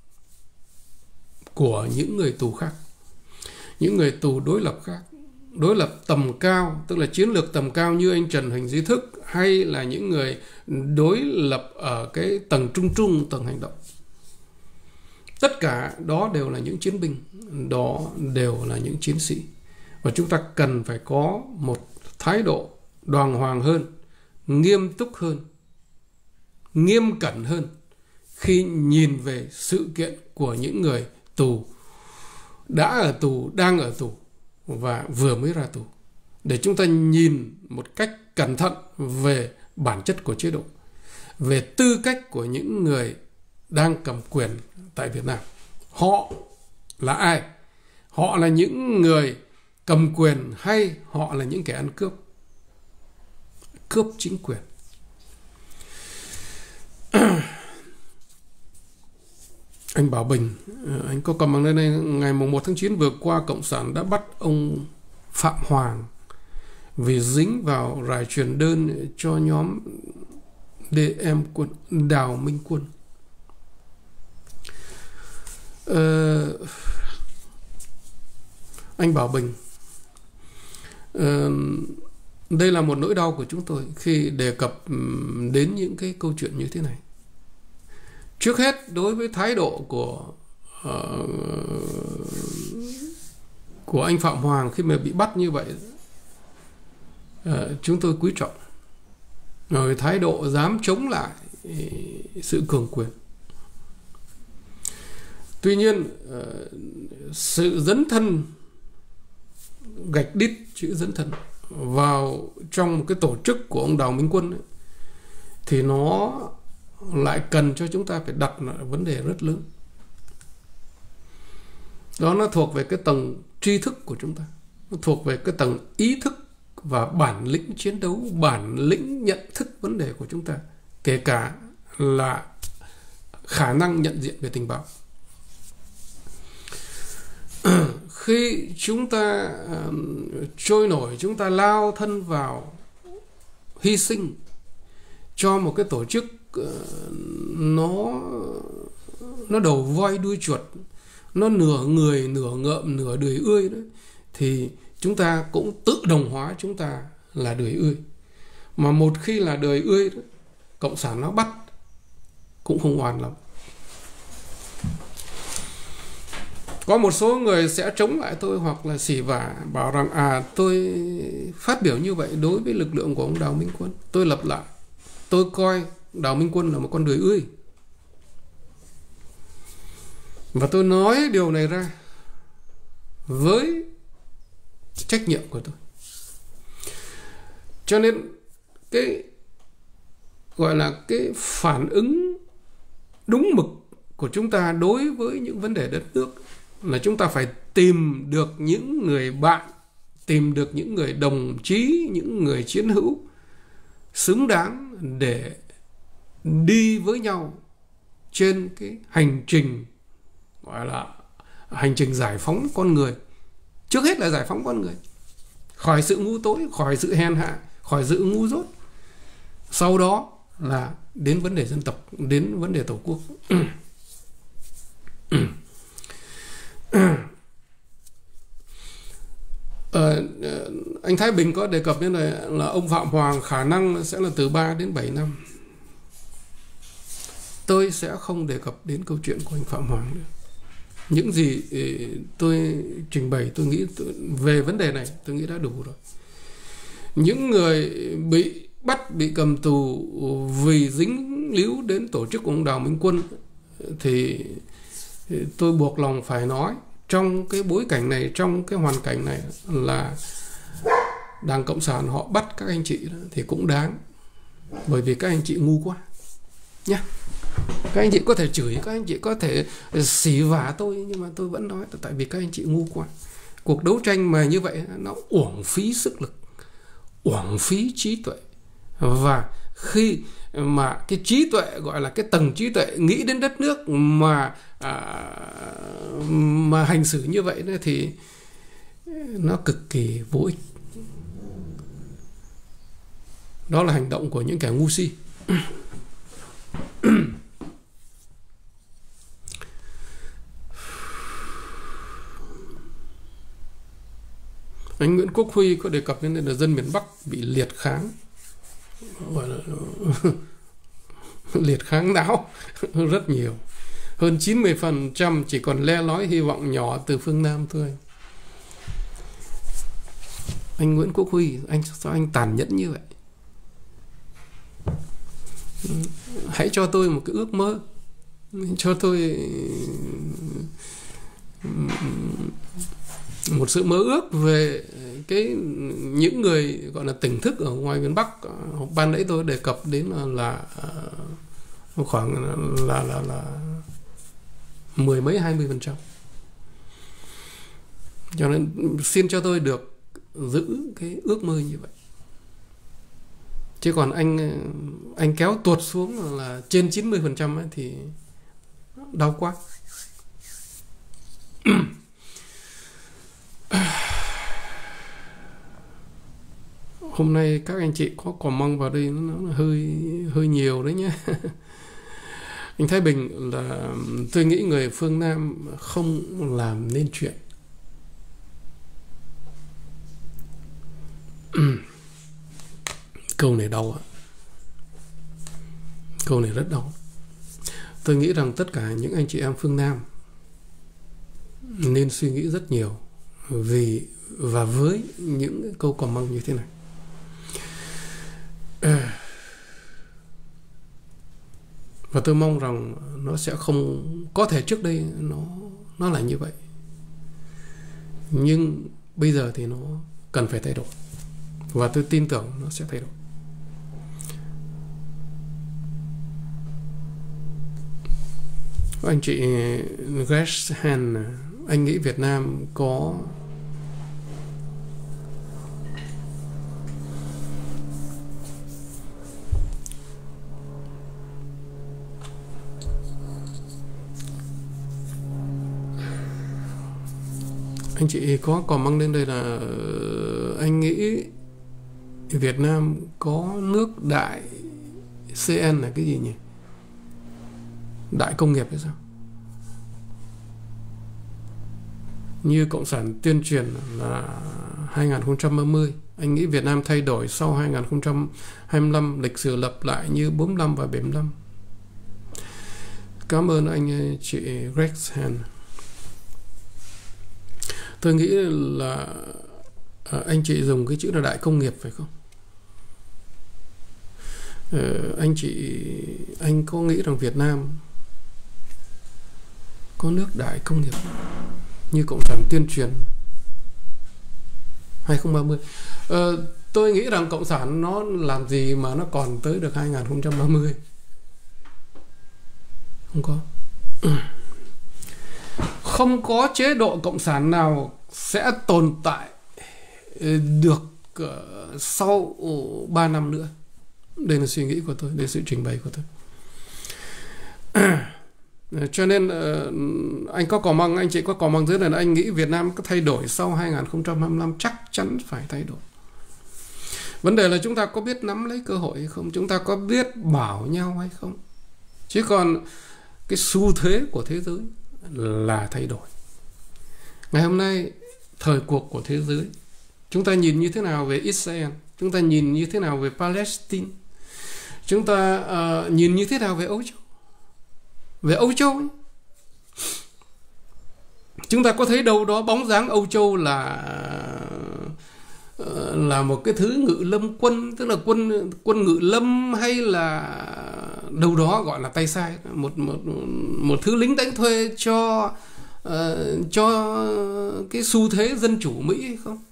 của những người tù khác, những người tù đối lập khác, đối lập tầm cao, tức là chiến lược tầm cao như anh Trần Huỳnh Duy Thức, hay là những người đối lập ở cái tầng trung trung, tầng hành động. Tất cả đó đều là những chiến binh, đó đều là những chiến sĩ. Và chúng ta cần phải có một thái độ đàng hoàng hơn, nghiêm túc hơn, nghiêm cẩn hơn khi nhìn về sự kiện của những người tù, đã ở tù, đang ở tù và vừa mới ra tù, để chúng ta nhìn một cách cẩn thận về bản chất của chế độ, về tư cách của những người đang cầm quyền tại Việt Nam. Họ là ai? Họ là những người cầm quyền hay họ là những kẻ ăn cướp? Cướp chính quyền. Anh Bảo Bình, anh có comment lên đây, ngày mùng một tháng chín vừa qua, Cộng sản đã bắt ông Phạm Hoàng vì dính vào rải truyền đơn cho nhóm đê em quân, Đào Minh Quân. Ờ, anh Bảo Bình, ờ, đây là một nỗi đau của chúng tôi khi đề cập đến những cái câu chuyện như thế này. Trước hết đối với thái độ của uh, của anh Phạm Hoàng khi mà bị bắt như vậy, uh, chúng tôi quý trọng. Rồi thái độ dám chống lại sự cường quyền. Tuy nhiên uh, sự dấn thân, gạch đít chữ dấn thân vào trong một cái tổ chức của ông Đào Minh Quân ấy, thì nó lại cần cho chúng ta phải đặt vấn đề rất lớn. Đó, nó thuộc về cái tầng tri thức của chúng ta, nó thuộc về cái tầng ý thức và bản lĩnh chiến đấu, bản lĩnh nhận thức vấn đề của chúng ta, kể cả là khả năng nhận diện về tình báo. Khi chúng ta uh, trôi nổi, chúng ta lao thân vào hy sinh cho một cái tổ chức uh, nó nó đầu voi đuôi chuột, nó nửa người nửa ngợm nửa đười ươi đấy, thì chúng ta cũng tự đồng hóa chúng ta là đười ươi. Mà một khi là đười ươi đó, cộng sản nó bắt cũng không oan lắm. Có một số người sẽ chống lại tôi hoặc là xỉ vả, bảo rằng à tôi phát biểu như vậy đối với lực lượng của ông Đào Minh Quân. Tôi lập lại, tôi coi Đào Minh Quân là một con đười ươi. Và tôi nói điều này ra với trách nhiệm của tôi. Cho nên cái gọi là cái phản ứng đúng mực của chúng ta đối với những vấn đề đất nước là chúng ta phải tìm được những người bạn, tìm được những người đồng chí, những người chiến hữu xứng đáng để đi với nhau trên cái hành trình gọi là hành trình giải phóng con người. Trước hết là giải phóng con người khỏi sự ngu tối, khỏi sự hèn hạ, khỏi sự ngu dốt. Sau đó là đến vấn đề dân tộc, đến vấn đề tổ quốc. Ờ, anh Thái Bình có đề cập đến này là ông Phạm Hoàng khả năng sẽ là từ ba đến bảy năm. Tôi sẽ không đề cập đến câu chuyện của anh Phạm Hoàng nữa. Những gì tôi trình bày, tôi nghĩ tôi, về vấn đề này tôi nghĩ đã đủ rồi. Những người bị bắt, bị cầm tù vì dính líu đến tổ chức của ông Đào Minh Quân thì tôi buộc lòng phải nói, trong cái bối cảnh này, trong cái hoàn cảnh này là Đảng Cộng sản họ bắt các anh chị đó, thì cũng đáng. Bởi vì các anh chị ngu quá nhá. Các anh chị có thể chửi, các anh chị có thể xỉ vả tôi, nhưng mà tôi vẫn nói tại vì các anh chị ngu quá. Cuộc đấu tranh mà như vậy nó uổng phí sức lực, uổng phí trí tuệ. Và khi mà cái trí tuệ, gọi là cái tầng trí tuệ nghĩ đến đất nước mà à, mà hành xử như vậy thì nó cực kỳ vô ích. Đó là hành động của những kẻ ngu si. Anh Nguyễn Quốc Huy có đề cập đến là dân miền Bắc bị liệt kháng, gọi là liệt kháng não rất nhiều. Hơn chín mươi phần trăm chỉ còn le lói hy vọng nhỏ từ phương Nam thôi. Anh Nguyễn Quốc Huy, anh sao anh tàn nhẫn như vậy? Hãy cho tôi một cái ước mơ, cho tôi một sự mơ ước về cái những người gọi là tỉnh thức ở ngoài miền Bắc. Ban nãy tôi đề cập đến là, là khoảng là là là mười mấy hai mươi phần trăm. Cho nên xin cho tôi được giữ cái ước mơ như vậy. Chứ còn anh anh kéo tuột xuống là trên chín mươi phần trăm ấy thì đau quá. Hôm nay các anh chị có comment vào đây nó hơi hơi nhiều đấy nhé. Anh Thái Bình là tôi nghĩ người phương Nam không làm nên chuyện. Câu này đau ạ. Câu này rất đau. tôi nghĩ rằng tất cả những anh chị em phương Nam nên suy nghĩ rất nhiều vì và với những câu comment như thế này. Và tôi mong rằng nó sẽ không, có thể trước đây nó nó là như vậy, nhưng bây giờ thì nó cần phải thay đổi, và tôi tin tưởng nó sẽ thay đổi. Anh chị Gresham, anh nghĩ Việt Nam có anh chị có comment lên đây là anh nghĩ Việt Nam có nước đại xê en là cái gì nhỉ? Đại công nghiệp hay sao? Như Cộng sản tuyên truyền là hai không ba mươi, anh nghĩ Việt Nam thay đổi sau hai không hai lăm, lịch sử lập lại như bốn mươi lăm và bảy mươi lăm. Cảm ơn anh chị Grexhan. Tôi nghĩ là anh chị dùng cái chữ là đại công nghiệp phải không? Ờ, anh chị anh có nghĩ rằng Việt Nam có nước đại công nghiệp như Cộng sản tuyên truyền hai không ba mươi? Ờ, tôi nghĩ rằng Cộng sản nó làm gì mà nó còn tới được hai không ba mươi? Không có. Không có chế độ cộng sản nào sẽ tồn tại được sau ba năm nữa. Đây là suy nghĩ của tôi, đây là sự trình bày của tôi. Cho nên anh có comment, anh chị có comment dưới này là anh nghĩ Việt Nam có thay đổi sau hai không hai lăm, chắc chắn phải thay đổi. Vấn đề là chúng ta có biết nắm lấy cơ hội hay không, chúng ta có biết bảo nhau hay không. Chứ còn cái xu thế của thế giới là thay đổi. Ngày hôm nay thời cuộc của thế giới, chúng ta nhìn như thế nào về Israel, chúng ta nhìn như thế nào về Palestine, chúng ta uh, nhìn như thế nào về Âu Châu. Về Âu Châu ấy, chúng ta có thấy đâu đó bóng dáng Âu Châu là uh, là một cái thứ ngự lâm quân, tức là quân quân ngự lâm, hay là đâu đó gọi là tay sai, một một một thứ lính đánh thuê cho uh, cho cái xu thế dân chủ Mỹ hay không?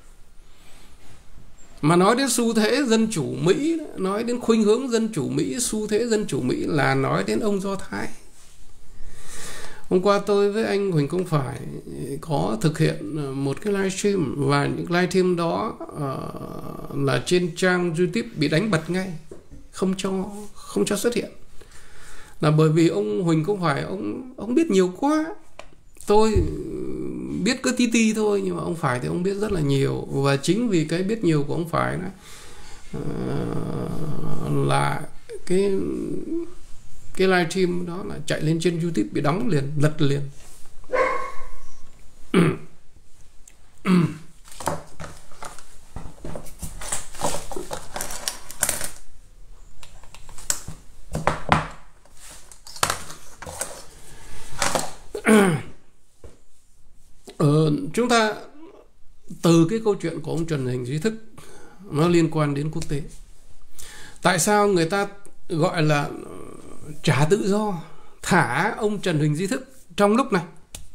Mà nói đến xu thế dân chủ Mỹ, nói đến khuynh hướng dân chủ Mỹ, xu thế dân chủ Mỹ là nói đến ông Do Thái. Hôm qua tôi với anh Huỳnh Công Phải có thực hiện một cái livestream, và những livestream đó uh, là trên trang YouTube bị đánh bật ngay, không cho không cho xuất hiện, là bởi vì ông Huỳnh Công Phải ông ông biết nhiều quá. Tôi biết cứ tí ti thôi, nhưng mà ông Phải thì ông biết rất là nhiều, và chính vì cái biết nhiều của ông Phải đó, uh, là cái cái livestream đó là chạy lên trên YouTube bị đóng liền, lật liền. Ờ, chúng ta từ cái câu chuyện của ông Trần Huỳnh Duy Thức, nó liên quan đến quốc tế. Tại sao người ta gọi là trả tự do, thả ông Trần Huỳnh Duy Thức trong lúc này?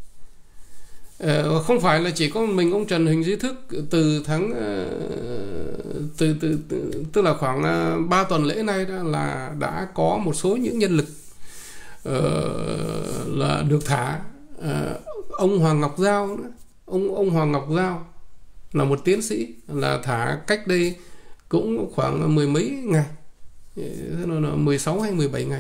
Ờ, không phải là chỉ có mình ông Trần Huỳnh Duy Thức. Từ tháng từ, từ, từ tức là khoảng ba tuần lễ nay đó, là đã có một số những nhân lực uh, là được thả. Uh, ông Hoàng Ngọc Giao nữa. ông ông Hoàng Ngọc Giao là một tiến sĩ, là thả cách đây cũng khoảng mười mấy ngày, mười sáu hay mười bảy ngày.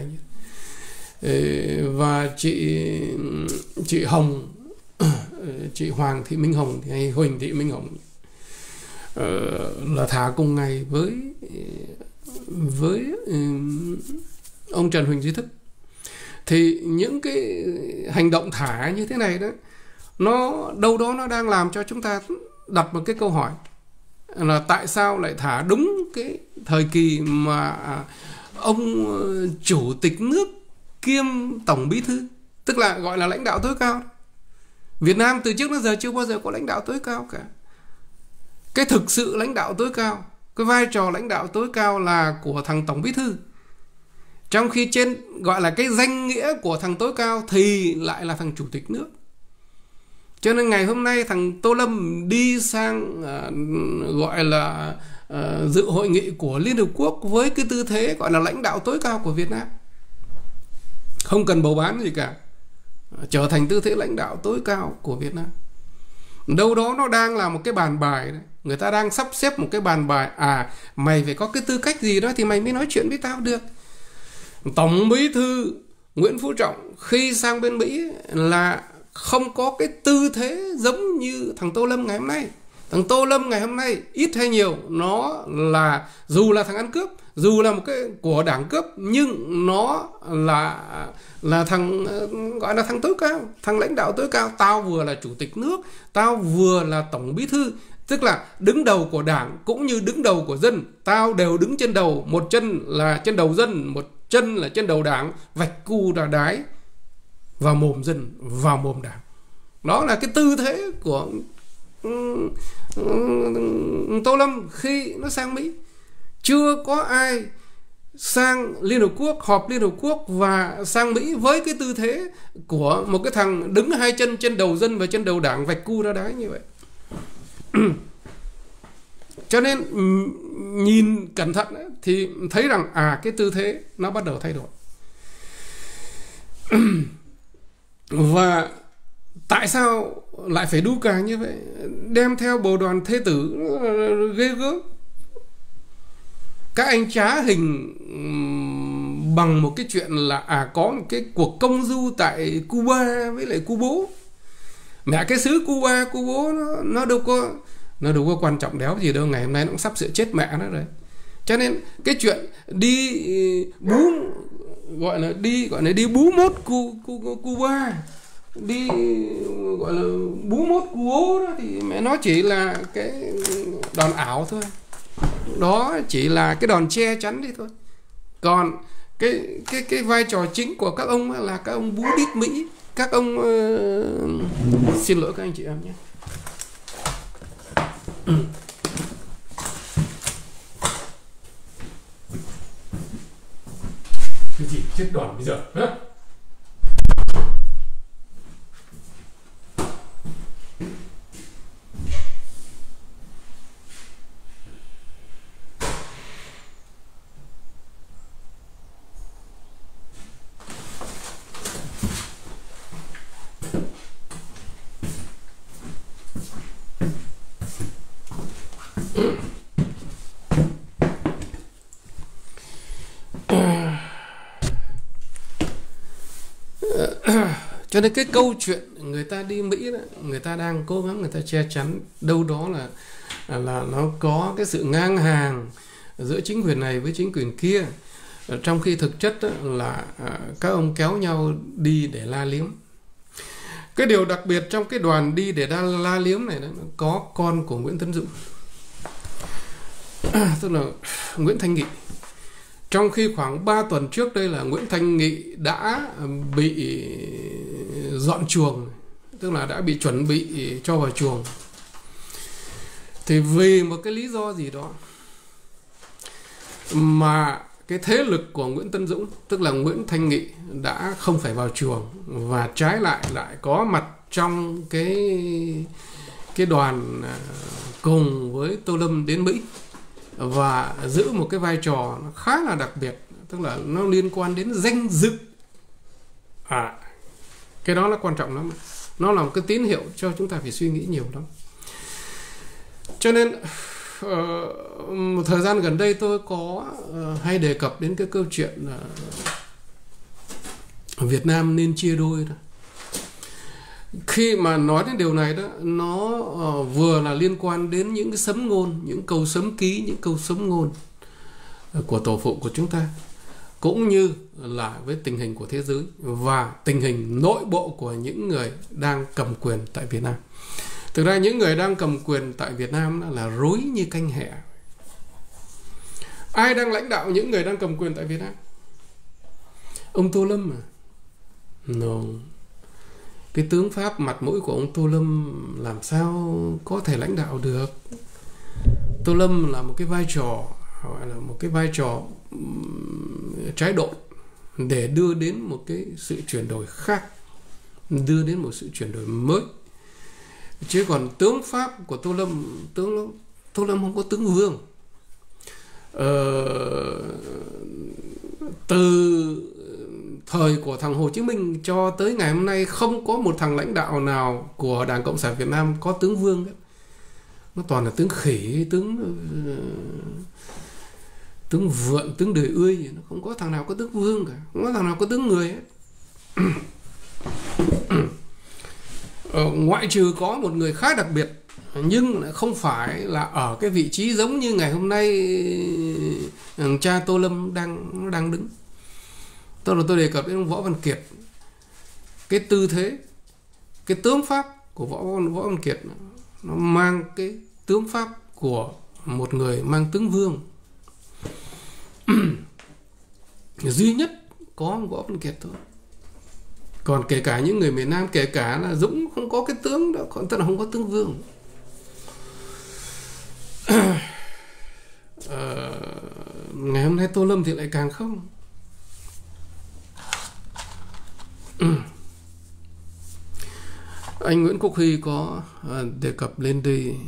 Và chị chị Hồng, chị Hoàng Thị Minh Hồng hay Huỳnh Thị Minh Hồng là thả cùng ngày với với ông Trần Huỳnh Duy Thức. Thì những cái hành động thả như thế này đó, nó đâu đó nó đang làm cho chúng ta đặt một cái câu hỏi là tại sao lại thả đúng cái thời kỳ mà ông chủ tịch nước kiêm tổng bí thư, tức là gọi là lãnh đạo tối cao. Việt Nam từ trước đến giờ chưa bao giờ có lãnh đạo tối cao cả. Cái thực sự lãnh đạo tối cao, cái vai trò lãnh đạo tối cao là của thằng tổng bí thư, trong khi trên gọi là cái danh nghĩa của thằng tối cao thì lại là thằng chủ tịch nước. Cho nên ngày hôm nay thằng Tô Lâm đi sang uh, gọi là uh, dự hội nghị của Liên Hợp Quốc với cái tư thế gọi là lãnh đạo tối cao của Việt Nam, không cần bầu bán gì cả, trở thành tư thế lãnh đạo tối cao của Việt Nam. Đâu đó nó đang là một cái bàn bài đấy. Người ta đang sắp xếp một cái bàn bài. À, mày phải có cái tư cách gì đó thì mày mới nói chuyện với tao được. Tổng bí thư Nguyễn Phú Trọng khi sang bên Mỹ là không có cái tư thế giống như thằng Tô Lâm ngày hôm nay. Thằng Tô Lâm ngày hôm nay ít hay nhiều nó là dù là thằng ăn cướp, dù là một cái của đảng cướp, nhưng nó là là thằng gọi là thằng tối cao, thằng lãnh đạo tối cao. Tao vừa là chủ tịch nước, tao vừa là tổng bí thư, tức là đứng đầu của đảng cũng như đứng đầu của dân. Tao đều đứng trên đầu, một chân là trên đầu dân, một chân là trên đầu đảng, vạch cu ra đái vào mồm dân, vào mồm đảng. Đó là cái tư thế của Tô Lâm khi nó sang Mỹ. Chưa có ai sang Liên Hợp Quốc, họp Liên Hợp Quốc và sang Mỹ với cái tư thế của một cái thằng đứng hai chân trên đầu dân và trên đầu đảng, vạch cu ra đái như vậy. Cho nên nhìn cẩn thận ấy, thì thấy rằng à cái tư thế nó bắt đầu thay đổi. Và tại sao lại phải đu càng như vậy? Đem theo bồ đoàn thê tử ghê gớm. Các anh trá hình bằng một cái chuyện là à có một cái cuộc công du tại Cuba với lại cu bố. Mẹ cái xứ Cuba, cu bố nó, nó đâu có nó đâu có quan trọng đéo gì đâu. Ngày hôm nay nó cũng sắp sửa chết mẹ nó rồi. Cho nên cái chuyện đi bú gọi là đi gọi là đi bú mốt cu cu Cuba, đi gọi là bú mốt cu bố đó thì mẹ nó chỉ là cái đòn ảo thôi. Đó chỉ là cái đòn che chắn đi thôi. Còn cái cái cái vai trò chính của các ông là các ông bú đít Mỹ, các ông uh... xin lỗi các anh chị em nhé. Cái gì chết đòn bây giờ hả? Cho nên cái câu chuyện người ta đi Mỹ đó, người ta đang cố gắng người ta che chắn đâu đó là là nó có cái sự ngang hàng giữa chính quyền này với chính quyền kia, trong khi thực chất là các ông kéo nhau đi để la liếm. Cái điều đặc biệt trong cái đoàn đi để la, la liếm này đó, có con của Nguyễn Tấn Dũng, à, tức là Nguyễn Thanh Nghị. Trong khi khoảng ba tuần trước đây là Nguyễn Thanh Nghị đã bị dọn chuồng, tức là đã bị chuẩn bị cho vào chuồng. Thì vì một cái lý do gì đó mà cái thế lực của Nguyễn Tấn Dũng, tức là Nguyễn Thanh Nghị, đã không phải vào chuồng, và trái lại lại có mặt trong cái cái đoàn cùng với Tô Lâm đến Mỹ và giữ một cái vai trò nó khá là đặc biệt, tức là nó liên quan đến danh dự. À, cái đó là quan trọng lắm. Nó là một cái tín hiệu cho chúng ta phải suy nghĩ nhiều lắm. Cho nên uh, một thời gian gần đây tôi có uh, hay đề cập đến cái câu chuyện uh, Việt Nam nên chia đôi đó. Khi mà nói đến điều này đó, nó uh, vừa là liên quan đến những cái sấm ngôn, những câu sấm ký, những câu sấm ngôn uh, của tổ phụ của chúng ta, cũng như là với tình hình của thế giới và tình hình nội bộ của những người đang cầm quyền tại Việt Nam. Thực ra những người đang cầm quyền tại Việt Nam là rối như canh hẹ. Ai đang lãnh đạo những người đang cầm quyền tại Việt Nam? Ông Tô Lâm mà. No. Cái tướng Pháp mặt mũi của ông Tô Lâm làm sao có thể lãnh đạo được. Tô Lâm là một cái vai trò, gọi là một cái vai trò trái độ để đưa đến một cái sự chuyển đổi khác, đưa đến một sự chuyển đổi mới. Chứ còn tướng Pháp của Tô Lâm, tướng Tô Lâm không có tướng vương. Ờ, từ thời của thằng Hồ Chí Minh cho tới ngày hôm nay không có một thằng lãnh đạo nào của Đảng Cộng sản Việt Nam có tướng vương đấy. Nó toàn là tướng khỉ, tướng tướng vượn, tướng đời ươi, nó không có thằng nào có tướng vương cả, không có thằng nào có tướng người hết. Ờ, ngoại trừ có một người khá đặc biệt, nhưng không phải là ở cái vị trí giống như ngày hôm nay cha Tô Lâm đang đang đứng. Tôi là tôi đề cập đến ông Võ Văn Kiệt. Cái tư thế, cái tướng Pháp của Võ Võ Văn Kiệt nó mang cái tướng Pháp của một người mang tướng vương. Duy nhất có ông Võ Văn Kiệt thôi. Còn kể cả những người miền Nam, kể cả là Dũng không có cái tướng đó, tức là không có tướng vương. Ờ, ngày hôm nay Tô Lâm thì lại càng không. Anh Nguyễn Quốc Huy có đề cập lên đây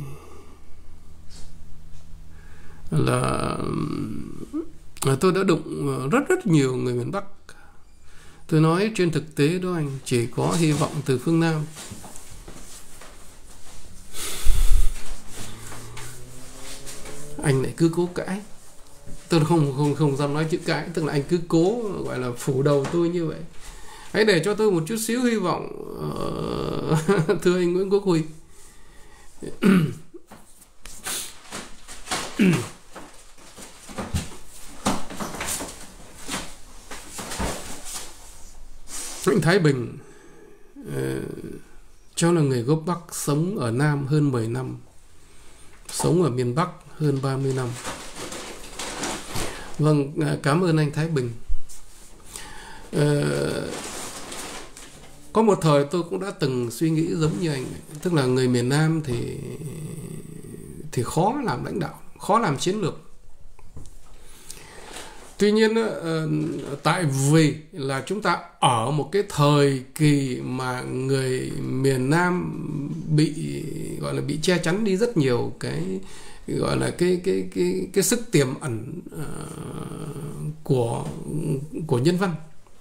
là tôi đã đụng rất rất nhiều người miền Bắc. Tôi nói trên thực tế đó anh, chỉ có hy vọng từ phương Nam. Anh lại cứ cố cãi. Tôi không không không dám nói chữ cãi, tức là anh cứ cố gọi là phủ đầu tôi như vậy. Hãy để cho tôi một chút xíu hy vọng, uh, thưa anh Nguyễn Quốc Huy. Anh Thái Bình, uh, cháu là người gốc Bắc, sống ở Nam hơn mười năm, sống ở miền Bắc hơn ba mươi năm. Vâng, uh, cảm ơn anh Thái Bình. Uh, Có một thời tôi cũng đã từng suy nghĩ giống như anh, tức là người miền Nam thì thì khó làm lãnh đạo, khó làm chiến lược. Tuy nhiên tại vì là chúng ta ở một cái thời kỳ mà người miền Nam bị gọi là bị che chắn đi rất nhiều cái gọi là cái cái cái cái sức tiềm ẩn uh, của của nhân văn.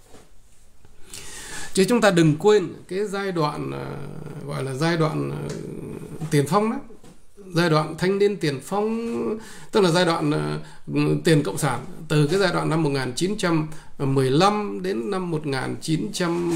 Chứ chúng ta đừng quên cái giai đoạn uh, gọi là giai đoạn uh, tiền phong đó, giai đoạn thanh niên tiền phong, tức là giai đoạn uh, tiền cộng sản, từ cái giai đoạn năm một nghìn chín trăm mười lăm đến năm một nghìn chín trăm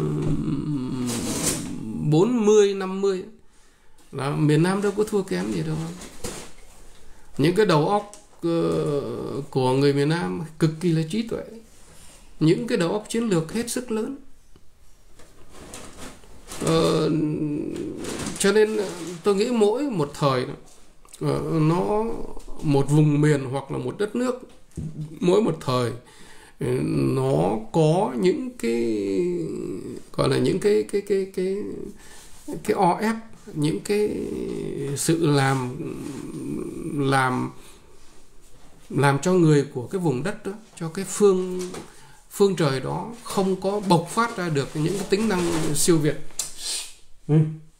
bốn mươi năm mươi. Đó, miền Nam đâu có thua kém gì đâu. Những cái đầu óc uh, của người miền Nam cực kỳ là trí tuệ, những cái đầu óc chiến lược hết sức lớn. Ờ, cho nên tôi nghĩ mỗi một thời uh, nó một vùng miền hoặc là một đất nước, mỗi một thời uh, nó có những cái gọi là những cái cái cái cái cái o ép, những cái sự làm làm làm cho người của cái vùng đất đó, cho cái phương phương trời đó không có bộc phát ra được những cái tính năng siêu việt. Ừ.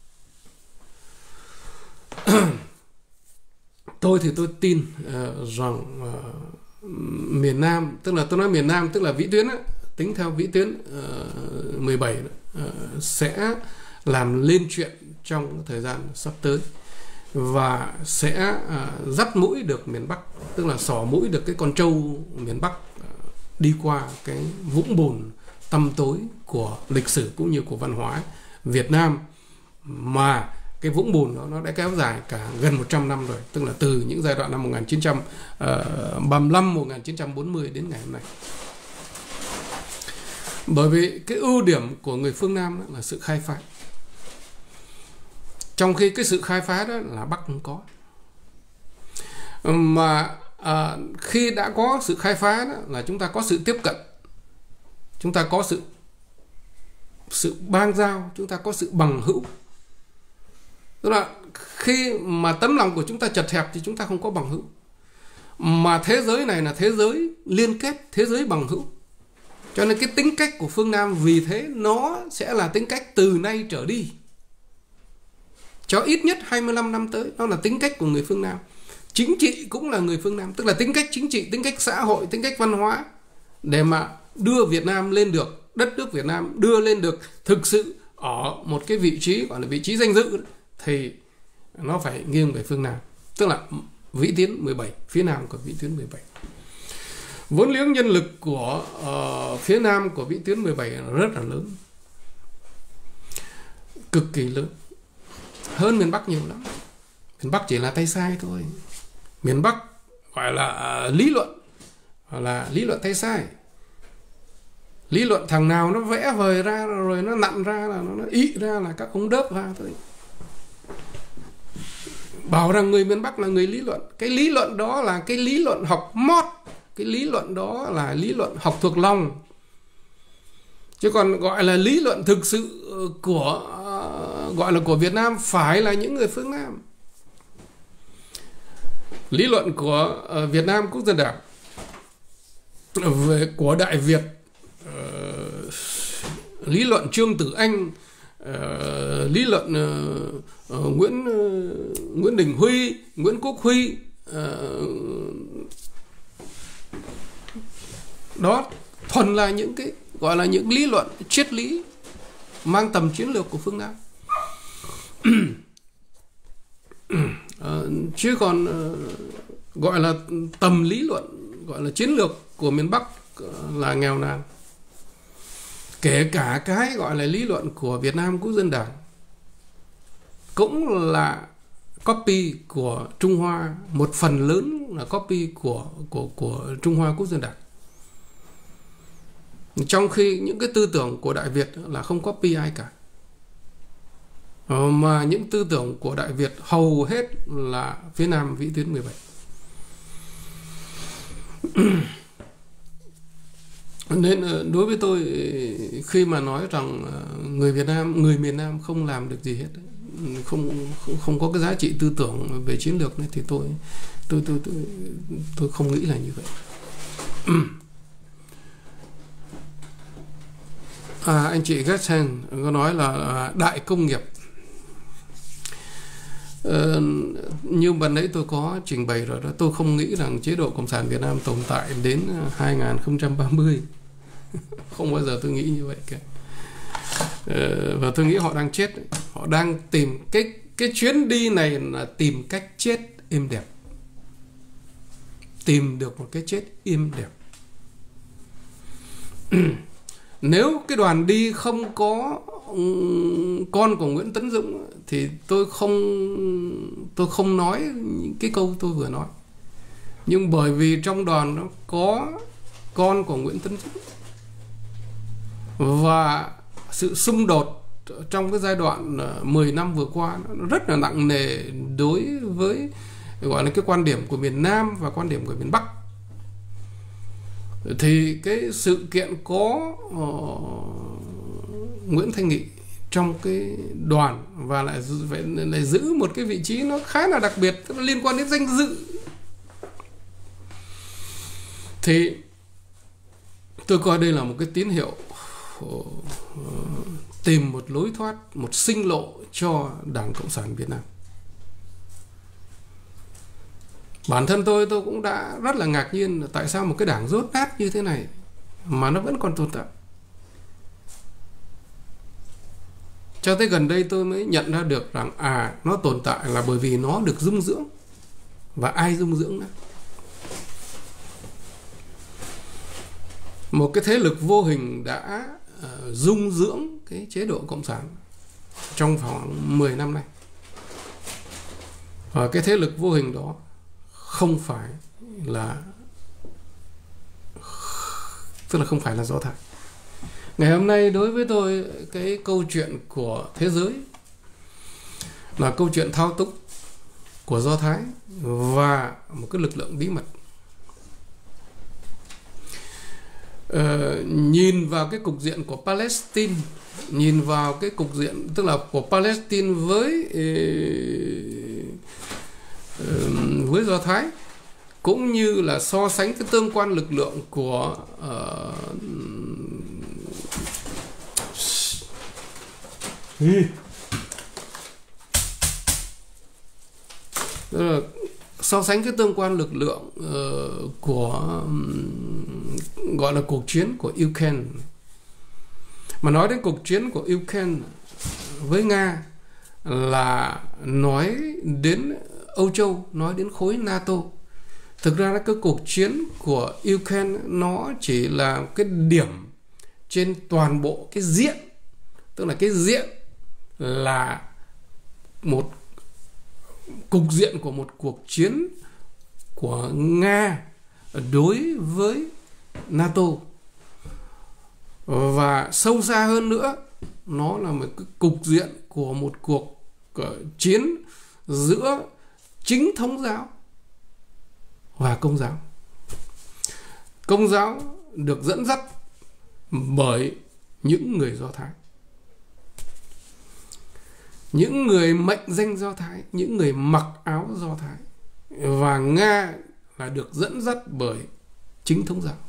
Tôi thì tôi tin uh, rằng uh, miền Nam, tức là tôi nói miền Nam tức là vĩ tuyến á, tính theo vĩ tuyến uh, mười bảy uh, sẽ làm lên chuyện trong thời gian sắp tới, và sẽ uh, dắt mũi được miền Bắc, tức là xỏ mũi được cái con trâu miền Bắc uh, đi qua cái vũng bùn tăm tối của lịch sử cũng như của văn hóa Việt Nam, mà cái vũng bùn đó nó đã kéo dài cả gần một trăm năm rồi, tức là từ những giai đoạn năm một nghìn chín trăm ba mươi lăm, một nghìn chín trăm bốn mươi đến ngày hôm nay. Bởi vì cái ưu điểm của người phương Nam là sự khai phá, trong khi cái sự khai phá đó là Bắc không có. Mà à, khi đã có sự khai phá đó là chúng ta có sự tiếp cận, chúng ta có sự sự bang giao, chúng ta có sự bằng hữu. Tức là khi mà tấm lòng của chúng ta chật hẹp thì chúng ta không có bằng hữu. Mà thế giới này là thế giới liên kết, thế giới bằng hữu. Cho nên cái tính cách của phương Nam vì thế nó sẽ là tính cách từ nay trở đi, cho ít nhất hai mươi lăm năm tới. Nó là tính cách của người phương Nam. Chính trị cũng là người phương Nam, tức là tính cách chính trị, tính cách xã hội, tính cách văn hóa, để mà đưa Việt Nam lên được, đất nước Việt Nam đưa lên được thực sự ở một cái vị trí gọi là vị trí danh dự, thì nó phải nghiêng về phương Nam, tức là vĩ tuyến mười bảy, phía Nam của vĩ tuyến mười bảy. Vốn liếng nhân lực của uh, phía Nam của vĩ tuyến mười bảy rất là lớn, cực kỳ lớn, hơn miền Bắc nhiều lắm. Miền Bắc chỉ là tay sai thôi. Miền Bắc gọi là uh, lý luận, gọi là lý luận tay sai. Lý luận thằng nào nó vẽ vời ra rồi nó nặn ra là nó, nó ị ra là các ông đớp ra thôi. Bảo rằng người miền Bắc là người lý luận. Cái lý luận đó là cái lý luận học mót. Cái lý luận đó là lý luận học thuộc lòng. Chứ còn gọi là lý luận thực sự của uh, gọi là của Việt Nam phải là những người phương Nam. Lý luận của uh, Việt Nam Quốc dân Đảng, về của Đại Việt, uh, lý luận Trương Tử Anh, uh, lý luận uh, uh, Nguyễn uh, Nguyễn Đình Huy, Nguyễn Quốc Huy, uh, đó thuần là những cái gọi là những lý luận triết lý mang tầm chiến lược của phương Nam. uh, chứ còn uh, gọi là tầm lý luận, gọi là chiến lược của miền Bắc uh, là nghèo nàn. Kể cả cái gọi là lý luận của Việt Nam Quốc dân Đảng cũng là copy của Trung Hoa, một phần lớn là copy của của của Trung Hoa Quốc dân Đảng. Trong khi những cái tư tưởng của Đại Việt là không copy ai cả, mà những tư tưởng của Đại Việt hầu hết là phía Nam vĩ tuyến mười bảy. Nên đối với tôi, khi mà nói rằng người Việt Nam, người miền Nam không làm được gì hết, không không, không có cái giá trị tư tưởng về chiến lược này, thì tôi tôi tôi tôi tôi không nghĩ là như vậy. À, anh chị Gertsen có nói là đại công nghiệp. Ờ, như lần nãy tôi có trình bày rồi đó, tôi không nghĩ rằng chế độ Cộng sản Việt Nam tồn tại đến hai nghìn không trăm ba mươi. Không bao giờ tôi nghĩ như vậy cả. Ờ, và tôi nghĩ họ đang chết. Họ đang tìm cái cái chuyến đi này là tìm cách chết êm đẹp, tìm được một cái chết êm đẹp. Nếu cái đoàn đi không có con của Nguyễn Tấn Dũng thì tôi không tôi không nói những cái câu tôi vừa nói. Nhưng bởi vì trong đoàn nó có con của Nguyễn Tấn Dũng, và sự xung đột trong cái giai đoạn mười năm vừa qua nó rất là nặng nề đối với gọi là cái quan điểm của miền Nam và quan điểm của miền Bắc, thì cái sự kiện có uh, Nguyễn Thanh Nghị trong cái đoàn và lại, lại giữ một cái vị trí nó khá là đặc biệt, nó liên quan đến danh dự, thì tôi coi đây là một cái tín hiệu uh, tìm một lối thoát, một sinh lộ cho Đảng Cộng sản Việt Nam. Bản thân tôi tôi cũng đã rất là ngạc nhiên là tại sao một cái đảng dốt nát như thế này mà nó vẫn còn tồn tại. Cho tới gần đây tôi mới nhận ra được rằng à, nó tồn tại là bởi vì nó được dung dưỡng. Và ai dung dưỡng nó? Một cái thế lực vô hình đã uh, dung dưỡng cái chế độ Cộng sản trong khoảng mười năm nay. Và cái thế lực vô hình đó không phải là tức là không phải là Do Thái. Ngày hôm nay đối với tôi, cái câu chuyện của thế giới là câu chuyện thao túng của Do Thái và một cái lực lượng bí mật. uh, nhìn vào cái cục diện của Palestine, nhìn vào cái cục diện tức là của Palestine với uh, với Do Thái, cũng như là so sánh cái tương quan lực lượng của uh, uh, so sánh cái tương quan lực lượng uh, của um, gọi là cuộc chiến của Ukraine. Mà nói đến cuộc chiến của Ukraine với Nga là nói đến Âu Châu, nói đến khối NATO. Thực ra cái cuộc chiến của Ukraine nó chỉ là cái điểm trên toàn bộ cái diện, tức là cái diện là một cục diện của một cuộc chiến của Nga đối với NATO. Và sâu xa hơn nữa, nó là một cái cục diện của một cuộc chiến giữa chính thống giáo và công giáo. Công giáo được dẫn dắt bởi những người Do Thái, những người mệnh danh Do Thái, những người mặc áo Do Thái. Và Nga là được dẫn dắt bởi chính thống giáo.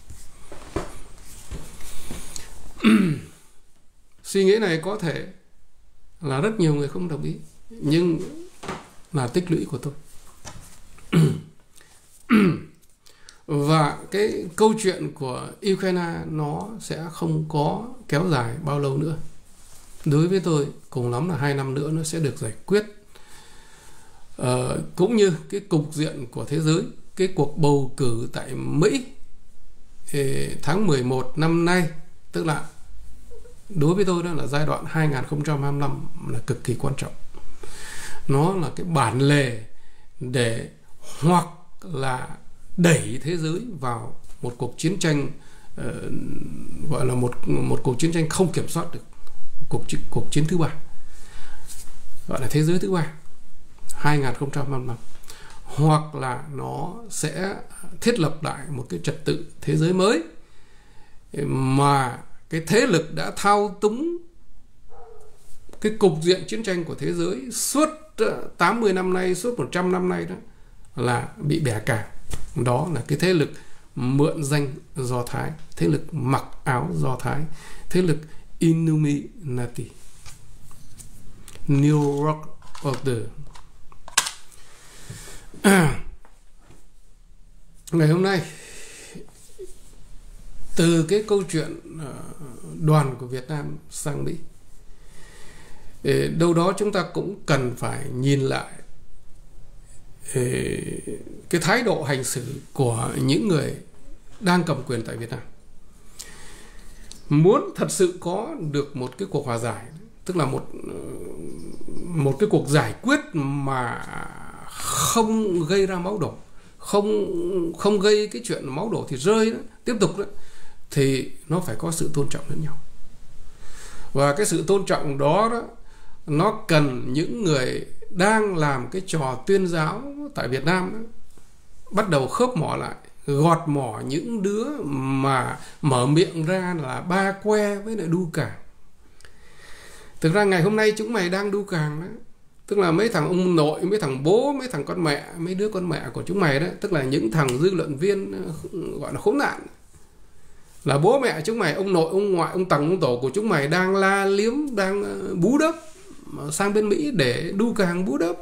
Suy nghĩ này có thể là rất nhiều người không đồng ý, nhưng là tích lũy của tôi. Và cái câu chuyện của Ukraine nó sẽ không có kéo dài bao lâu nữa. Đối với tôi, cùng lắm là hai năm nữa nó sẽ được giải quyết. Ờ, cũng như cái cục diện của thế giới, cái cuộc bầu cử tại Mỹ tháng mười một năm nay, tức là đối với tôi đó là giai đoạn hai không hai lăm là cực kỳ quan trọng. Nó là cái bản lề để hoặc là đẩy thế giới vào một cuộc chiến tranh uh, gọi là một một cuộc chiến tranh không kiểm soát được, cuộc cuộc chiến thứ ba, gọi là thế giới thứ ba hai không hai lăm, hoặc là nó sẽ thiết lập lại một cái trật tự thế giới mới mà cái thế lực đã thao túng cái cục diện chiến tranh của thế giới suốt tám mươi năm nay, suốt một trăm năm nay đó là bị bẻ cảng. Đó là cái thế lực mượn danh Do Thái, thế lực mặc áo Do Thái, thế lực Illuminati, New World Order. À, ngày hôm nay, từ cái câu chuyện đoàn của Việt Nam sang Mỹ, đâu đó chúng ta cũng cần phải nhìn lại cái thái độ hành xử của những người đang cầm quyền tại Việt Nam. Muốn thật sự có được một cái cuộc hòa giải, tức là một một cái cuộc giải quyết mà không gây ra máu đổ, không không gây cái chuyện máu đổ thì rơi đó, tiếp tục đó, thì nó phải có sự tôn trọng lẫn nhau. Và cái sự tôn trọng đó đó, nó cần những người đang làm cái trò tuyên giáo tại Việt Nam đó, bắt đầu khớp mỏ lại, gọt mỏ những đứa mà mở miệng ra là ba que với lại đu càng. Thực ra ngày hôm nay chúng mày đang đu càng đó, tức là mấy thằng ông nội, mấy thằng bố, mấy thằng con mẹ, mấy đứa con mẹ của chúng mày đó, tức là những thằng dư luận viên gọi là khốn nạn, là bố mẹ chúng mày, ông nội, ông ngoại, ông tầng, ông tổ của chúng mày đang la liếm, đang bú đớp sang bên Mỹ để đu càng bú đớp.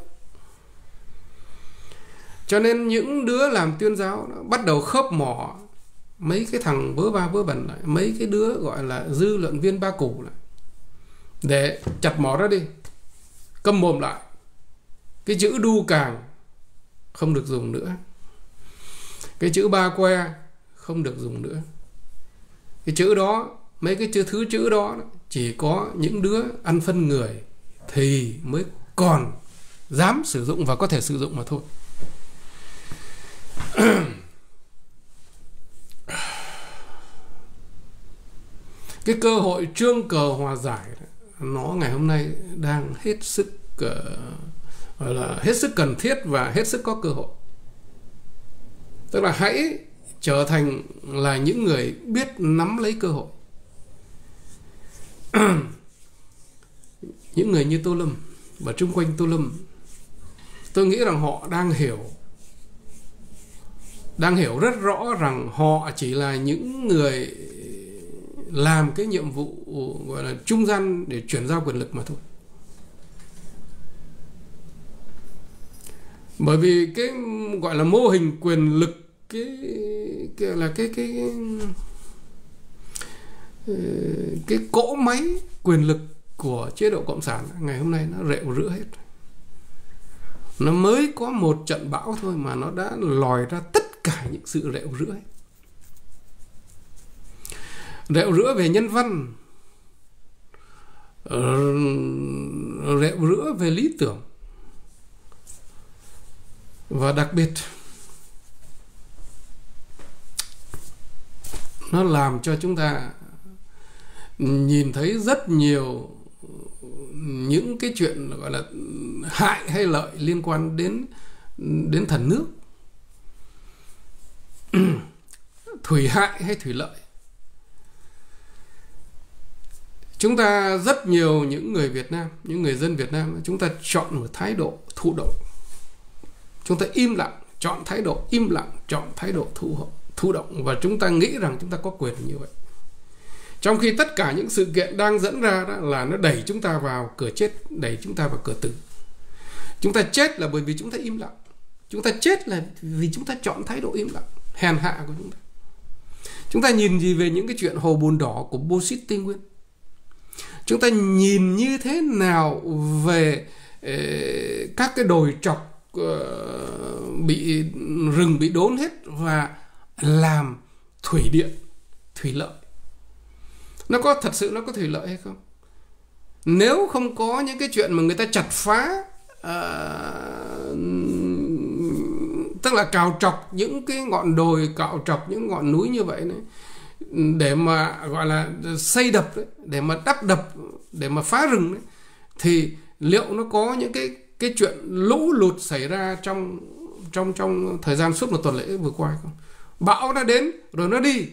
Cho nên những đứa làm tuyên giáo nó bắt đầu khớp mỏ mấy cái thằng vớ va vớ vẩn lại, mấy cái đứa gọi là dư luận viên ba củ lại, để chặt mỏ ra đi, câm mồm lại. Cái chữ đu càng không được dùng nữa, cái chữ ba que không được dùng nữa. Cái chữ đó, mấy cái chữ thứ chữ đó chỉ có những đứa ăn phân người thì mới còn dám sử dụng và có thể sử dụng mà thôi. Cái cơ hội trương cờ hòa giải nó ngày hôm nay đang hết sức uh, gọi là hết sức cần thiết và hết sức có cơ hội. Tức là hãy trở thành là những người biết nắm lấy cơ hội. Những người như Tô Lâm và chung quanh Tô Lâm, tôi nghĩ rằng họ đang hiểu đang hiểu rất rõ rằng họ chỉ là những người làm cái nhiệm vụ gọi là trung gian để chuyển giao quyền lực mà thôi. Bởi vì cái gọi là mô hình quyền lực, cái, cái là cái cái cái cỗ máy quyền lực của chế độ cộng sản ngày hôm nay nó rệu rữa hết. Nó mới có một trận bão thôi mà nó đã lòi ra tất cả những sự rệu rữa hết. Rệu rữa về nhân văn, rệu rữa về lý tưởng, và đặc biệt nó làm cho chúng ta nhìn thấy rất nhiều những cái chuyện gọi là hại hay lợi liên quan đến đến thần nước. Thủy hại hay thủy lợi. Chúng ta rất nhiều những người Việt Nam, những người dân Việt Nam, chúng ta chọn một thái độ thụ động. Chúng ta im lặng, chọn thái độ im lặng, chọn thái độ thụ, thụ động, và chúng ta nghĩ rằng chúng ta có quyền như vậy. Trong khi tất cả những sự kiện đang dẫn ra đó là nó đẩy chúng ta vào cửa chết, đẩy chúng ta vào cửa tử. Chúng ta chết là bởi vì chúng ta im lặng. Chúng ta chết là vì chúng ta chọn thái độ im lặng, hèn hạ của chúng ta. Chúng ta nhìn gì về những cái chuyện hồ bùn đỏ của bauxit Tây Nguyên? Chúng ta nhìn như thế nào về eh, các cái đồi trọc uh, bị rừng bị đốn hết và làm thủy điện, thủy lợi? Nó có thật sự nó có thủy lợi hay không? Nếu không có những cái chuyện mà người ta chặt phá, uh, tức là cào trọc những cái ngọn đồi, cào trọc những ngọn núi như vậy này, để mà gọi là xây đập đấy, để mà đắp đập, để mà phá rừng đấy, thì liệu nó có những cái cái chuyện lũ lụt xảy ra trong trong trong thời gian suốt một tuần lễ vừa qua không? Bão nó đến rồi nó đi.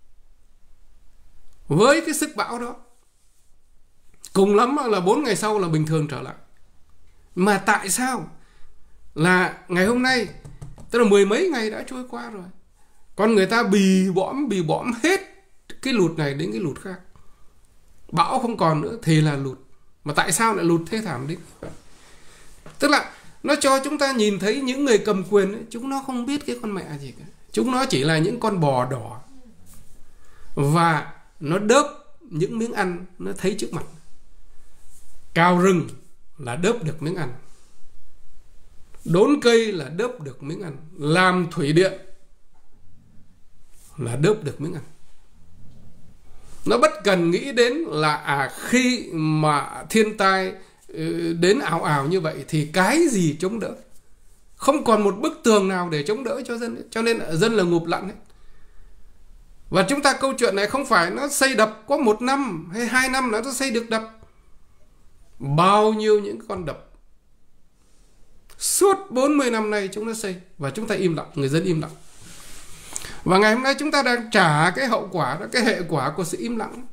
Với cái sức bão đó, cùng lắm là bốn ngày sau là bình thường trở lại. Mà tại sao là ngày hôm nay, tức là mười mấy ngày đã trôi qua rồi, con người ta bì bõm bì bõm hết cái lụt này đến cái lụt khác. Bão không còn nữa thì là lụt. Mà tại sao lại lụt thê thảm đến vậy? Tức là nó cho chúng ta nhìn thấy những người cầm quyền ấy, chúng nó không biết cái con mẹ gì cả. Chúng nó chỉ là những con bò đỏ, và nó đớp những miếng ăn nó thấy trước mặt. Cào rừng là đớp được miếng ăn, đốn cây là đớp được miếng ăn, làm thủy điện là đớp được miếng ăn. Nó bất cần nghĩ đến là à, khi mà thiên tai đến ảo ảo như vậy thì cái gì chống đỡ? Không còn một bức tường nào để chống đỡ cho dân, cho nên dân là ngụp lặn hết. Và chúng ta câu chuyện này không phải nó xây đập có một năm hay hai năm là nó xây được đập. Bao nhiêu những con đập suốt bốn mươi năm nay chúng nó xây, và chúng ta im lặng, người dân im lặng. Và ngày hôm nay chúng ta đang trả cái hậu quả đó, cái hệ quả của sự im lặng.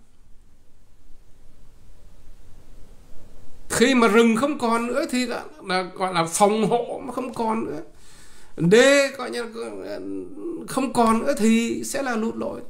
Khi mà rừng không còn nữa thì là, là gọi là phòng hộ mà không còn nữa, đê gọi như là không còn nữa thì sẽ là lụt lội.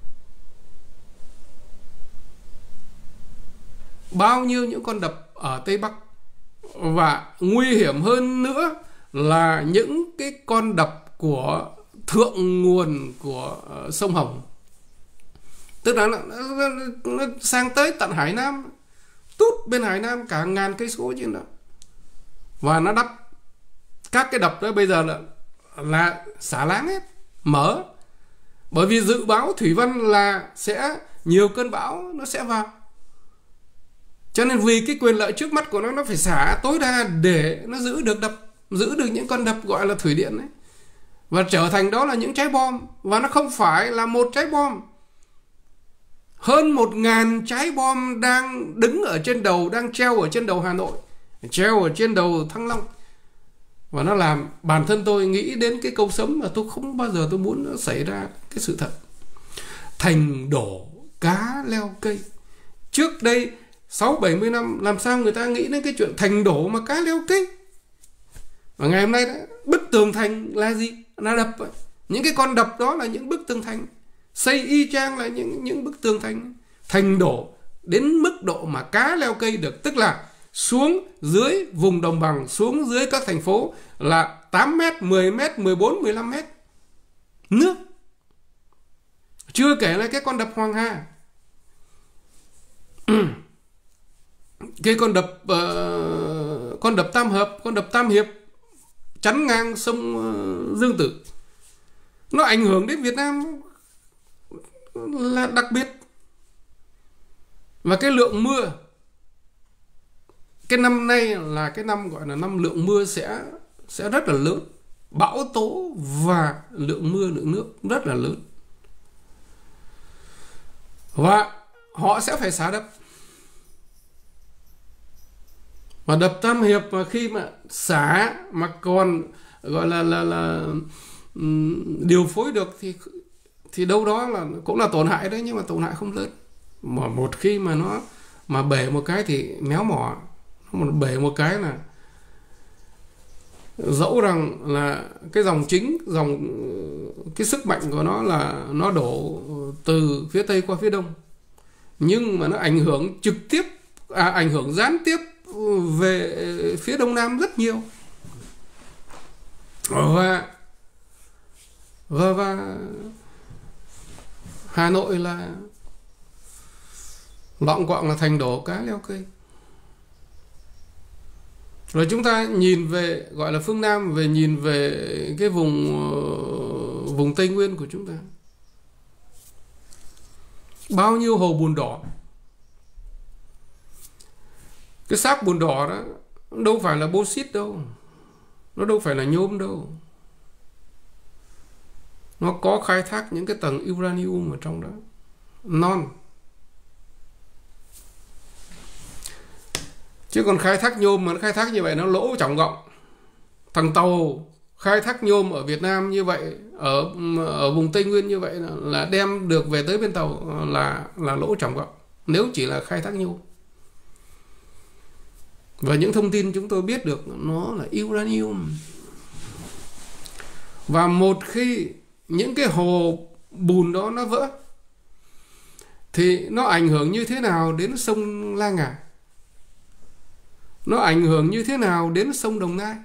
Bao nhiêu những con đập ở Tây Bắc, và nguy hiểm hơn nữa là những cái con đập của thượng nguồn của uh, sông Hồng. Tức là nó, nó, nó sang tới tận Hải Nam, tút bên Hải Nam cả ngàn cây số trên đó, và nó đắp các cái đập đó bây giờ là là xả láng hết, mở. Bởi vì dự báo thủy văn là sẽ nhiều cơn bão nó sẽ vào, cho nên vì cái quyền lợi trước mắt của nó, nó phải xả tối đa để nó giữ được đập, giữ được những con đập gọi là thủy điện ấy, và trở thành đó là những trái bom. Và nó không phải là một trái bom, hơn một ngàn trái bom đang đứng ở trên đầu, đang treo ở trên đầu Hà Nội, treo ở trên đầu Thăng Long. Và nó làm bản thân tôi nghĩ đến cái câu sấm mà tôi không bao giờ tôi muốn nó xảy ra cái sự thật. Thành đổ cá leo cây. Trước đây sáu bảy mươi năm làm sao người ta nghĩ đến cái chuyện thành đổ mà cá leo cây. Và ngày hôm nay đó, bức tường thành là gì? Là đập. Những cái con đập đó là những bức tường thành. Xây y chang là những, những bức tường thành. Thành đổ đến mức độ mà cá leo cây được. Tức là xuống dưới vùng đồng bằng, xuống dưới các thành phố là tám mét, mười mét, mười bốn, mười lăm mét nước. Chưa kể là cái con đập Hoàng Hà. Cái con đập uh, con đập Tam Hợp, con đập Tam Hiệp chắn ngang sông uh, Dương Tử. Nó ảnh hưởng đến Việt Nam là đặc biệt. Và cái lượng mưa, cái năm nay là cái năm gọi là năm lượng mưa sẽ sẽ rất là lớn, bão tố và lượng mưa, lượng nước rất là lớn. Và họ sẽ phải xả đập. Và đập Tam Hiệp mà khi mà xả mà còn gọi là là là um, điều phối được thì thì đâu đó là cũng là tổn hại đấy, nhưng mà tổn hại không lớn. Mà một khi mà nó mà bể một cái thì méo mỏ, một bể một cái là dẫu rằng là cái dòng chính, dòng cái sức mạnh của nó là nó đổ từ phía Tây qua phía Đông, nhưng mà nó ảnh hưởng trực tiếp, à, ảnh hưởng gián tiếp về phía Đông Nam rất nhiều. Và và, và Hà Nội là loạng quạng là thành đổ cá leo cây. Rồi chúng ta nhìn về gọi là phương Nam, về nhìn về cái vùng vùng Tây Nguyên của chúng ta, bao nhiêu hồ bùn đỏ. Cái xác bùn đỏ đó đâu phải là bauxit đâu, nó đâu phải là nhôm đâu, nó có khai thác những cái tầng uranium ở trong đó, non. Chứ còn khai thác nhôm mà nó khai thác như vậy nó lỗ trọng gọng. Thằng tàu khai thác nhôm ở Việt Nam như vậy, ở ở vùng Tây Nguyên như vậy là, là đem được về tới bên tàu là là lỗ trọng gọng, nếu chỉ là khai thác nhôm. Và những thông tin chúng tôi biết được nó là uranium. Và một khi những cái hồ bùn đó nó vỡ thì nó ảnh hưởng như thế nào đến sông La Ngà, nó ảnh hưởng như thế nào đến sông Đồng Nai,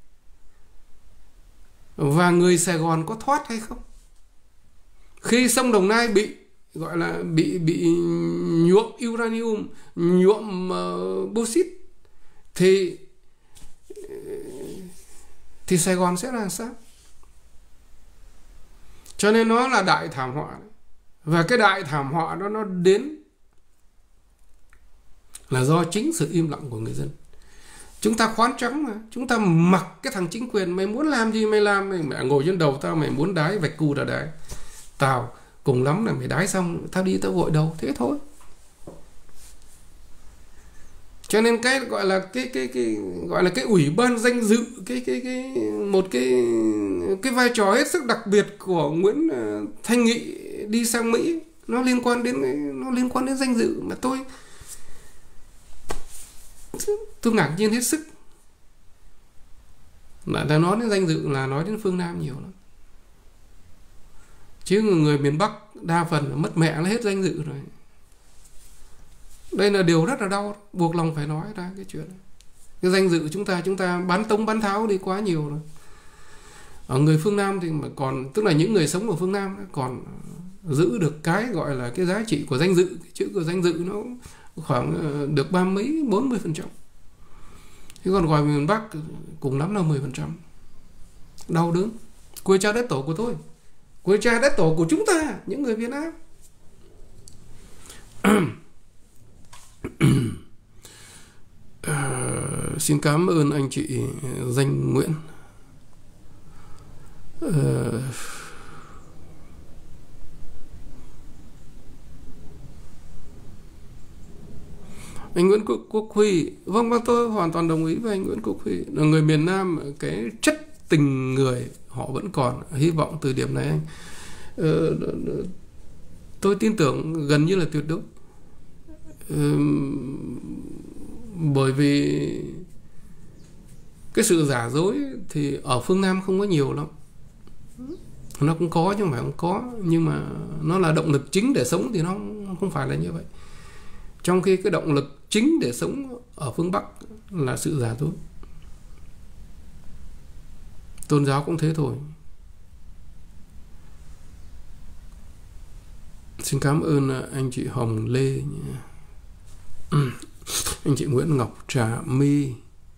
và người Sài Gòn có thoát hay không. Khi sông Đồng Nai bị gọi là bị bị nhuộm uranium, nhuộm uh, bauxit thì thì Sài Gòn sẽ là sao? Cho nên nó là đại thảm họa. Và cái đại thảm họa đó nó đến là do chính sự im lặng của người dân. Chúng ta khoán trắng mà, chúng ta mặc cái thằng chính quyền, mày muốn làm gì mày làm, mày, mày ngồi trên đầu tao, mày muốn đái vạch cù là đái. Tao cùng lắm là mày đái xong tao đi tao gội đầu, thế thôi. Cho nên cái gọi là cái cái cái gọi là cái ủy ban danh dự, cái cái cái một cái cái vai trò hết sức đặc biệt của Nguyễn Thanh Nghị đi sang Mỹ, nó liên quan đến nó liên quan đến danh dự mà tôi tôi ngạc nhiên hết sức. Lại ta nói đến danh dự là nói đến phương Nam nhiều lắm, chứ người miền Bắc đa phần là mất mẹ là hết danh dự rồi. Đây là điều rất là đau, buộc lòng phải nói ra cái chuyện này. Cái danh dự chúng ta chúng ta bán tống bán tháo đi quá nhiều rồi. Ở người phương Nam thì mà còn, tức là những người sống ở phương Nam còn giữ được cái gọi là cái giá trị của danh dự. Cái chữ của danh dự nó khoảng được ba mấy, bốn mươi phần trăm. Chứ còn gọi miền Bắc cùng lắm là mười phần trăm. Đau đớn. Quê cha đất tổ của tôi, quê cha đất tổ của chúng ta, những người Việt Nam. À, xin cảm ơn anh chị Danh Nguyễn. À, Anh Nguyễn Quốc, Quốc Huy, vâng vâng tôi hoàn toàn đồng ý với anh Nguyễn Quốc Huy. Là người miền Nam, cái chất tình người họ vẫn còn. Hy vọng từ điểm này anh, ờ, tôi tin tưởng gần như là tuyệt đối. Ờ, bởi vì cái sự giả dối thì ở phương Nam không có nhiều lắm. Nó cũng có chứ không phải không có, nhưng mà nó là động lực chính để sống thì nó không phải là như vậy. Trong khi cái động lực chính để sống ở phương Bắc là sự giả dối. Tôn giáo cũng thế thôi. Xin cảm ơn anh chị Hồng Lê, anh chị Nguyễn Ngọc Trà My.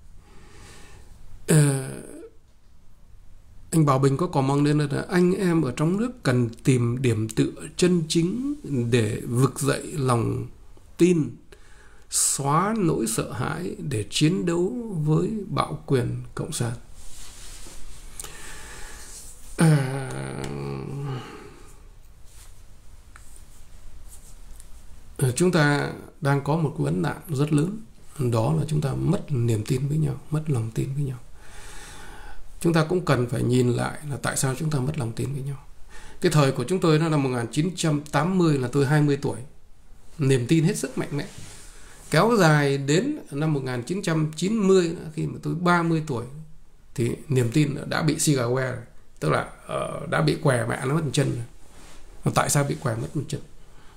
À, anh Bảo Bình có comment lên là anh em ở trong nước cần tìm điểm tựa chân chính để vực dậy lòng tin, xóa nỗi sợ hãi để chiến đấu với bạo quyền cộng sản. À, chúng ta đang có một vấn nạn rất lớn, đó là chúng ta mất niềm tin với nhau, mất lòng tin với nhau. Chúng ta cũng cần phải nhìn lại là tại sao chúng ta mất lòng tin với nhau. Cái thời của chúng tôi nó năm một nghìn chín trăm tám mươi, là tôi hai mươi tuổi, niềm tin hết sức mạnh mẽ. Kéo dài đến năm một nghìn chín trăm chín mươi, khi mà tôi ba mươi tuổi, thì niềm tin đã bị xì gà que rồi. Tức là uh, đã bị què mẹ nó mất một chân rồi. Tại sao bị què mất một chân?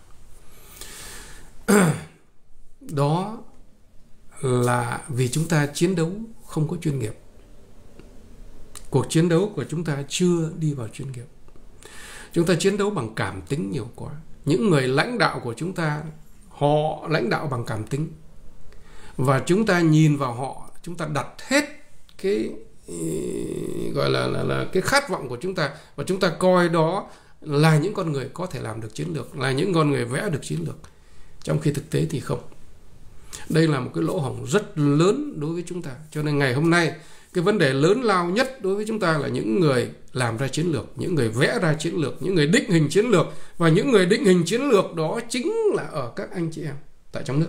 Đó là vì chúng ta chiến đấu không có chuyên nghiệp. Cuộc chiến đấu của chúng ta chưa đi vào chuyên nghiệp. Chúng ta chiến đấu bằng cảm tính nhiều quá. Những người lãnh đạo của chúng ta, họ lãnh đạo bằng cảm tính. Và chúng ta nhìn vào họ, chúng ta đặt hết cái gọi là, là, là cái khát vọng của chúng ta, và chúng ta coi đó là những con người có thể làm được chiến lược, là những con người vẽ được chiến lược. Trong khi thực tế thì không. Đây là một cái lỗ hổng rất lớn đối với chúng ta. Cho nên ngày hôm nay, cái vấn đề lớn lao nhất đối với chúng ta là những người làm ra chiến lược, những người vẽ ra chiến lược, những người định hình chiến lược. Và những người định hình chiến lược đó chính là ở các anh chị em tại trong nước,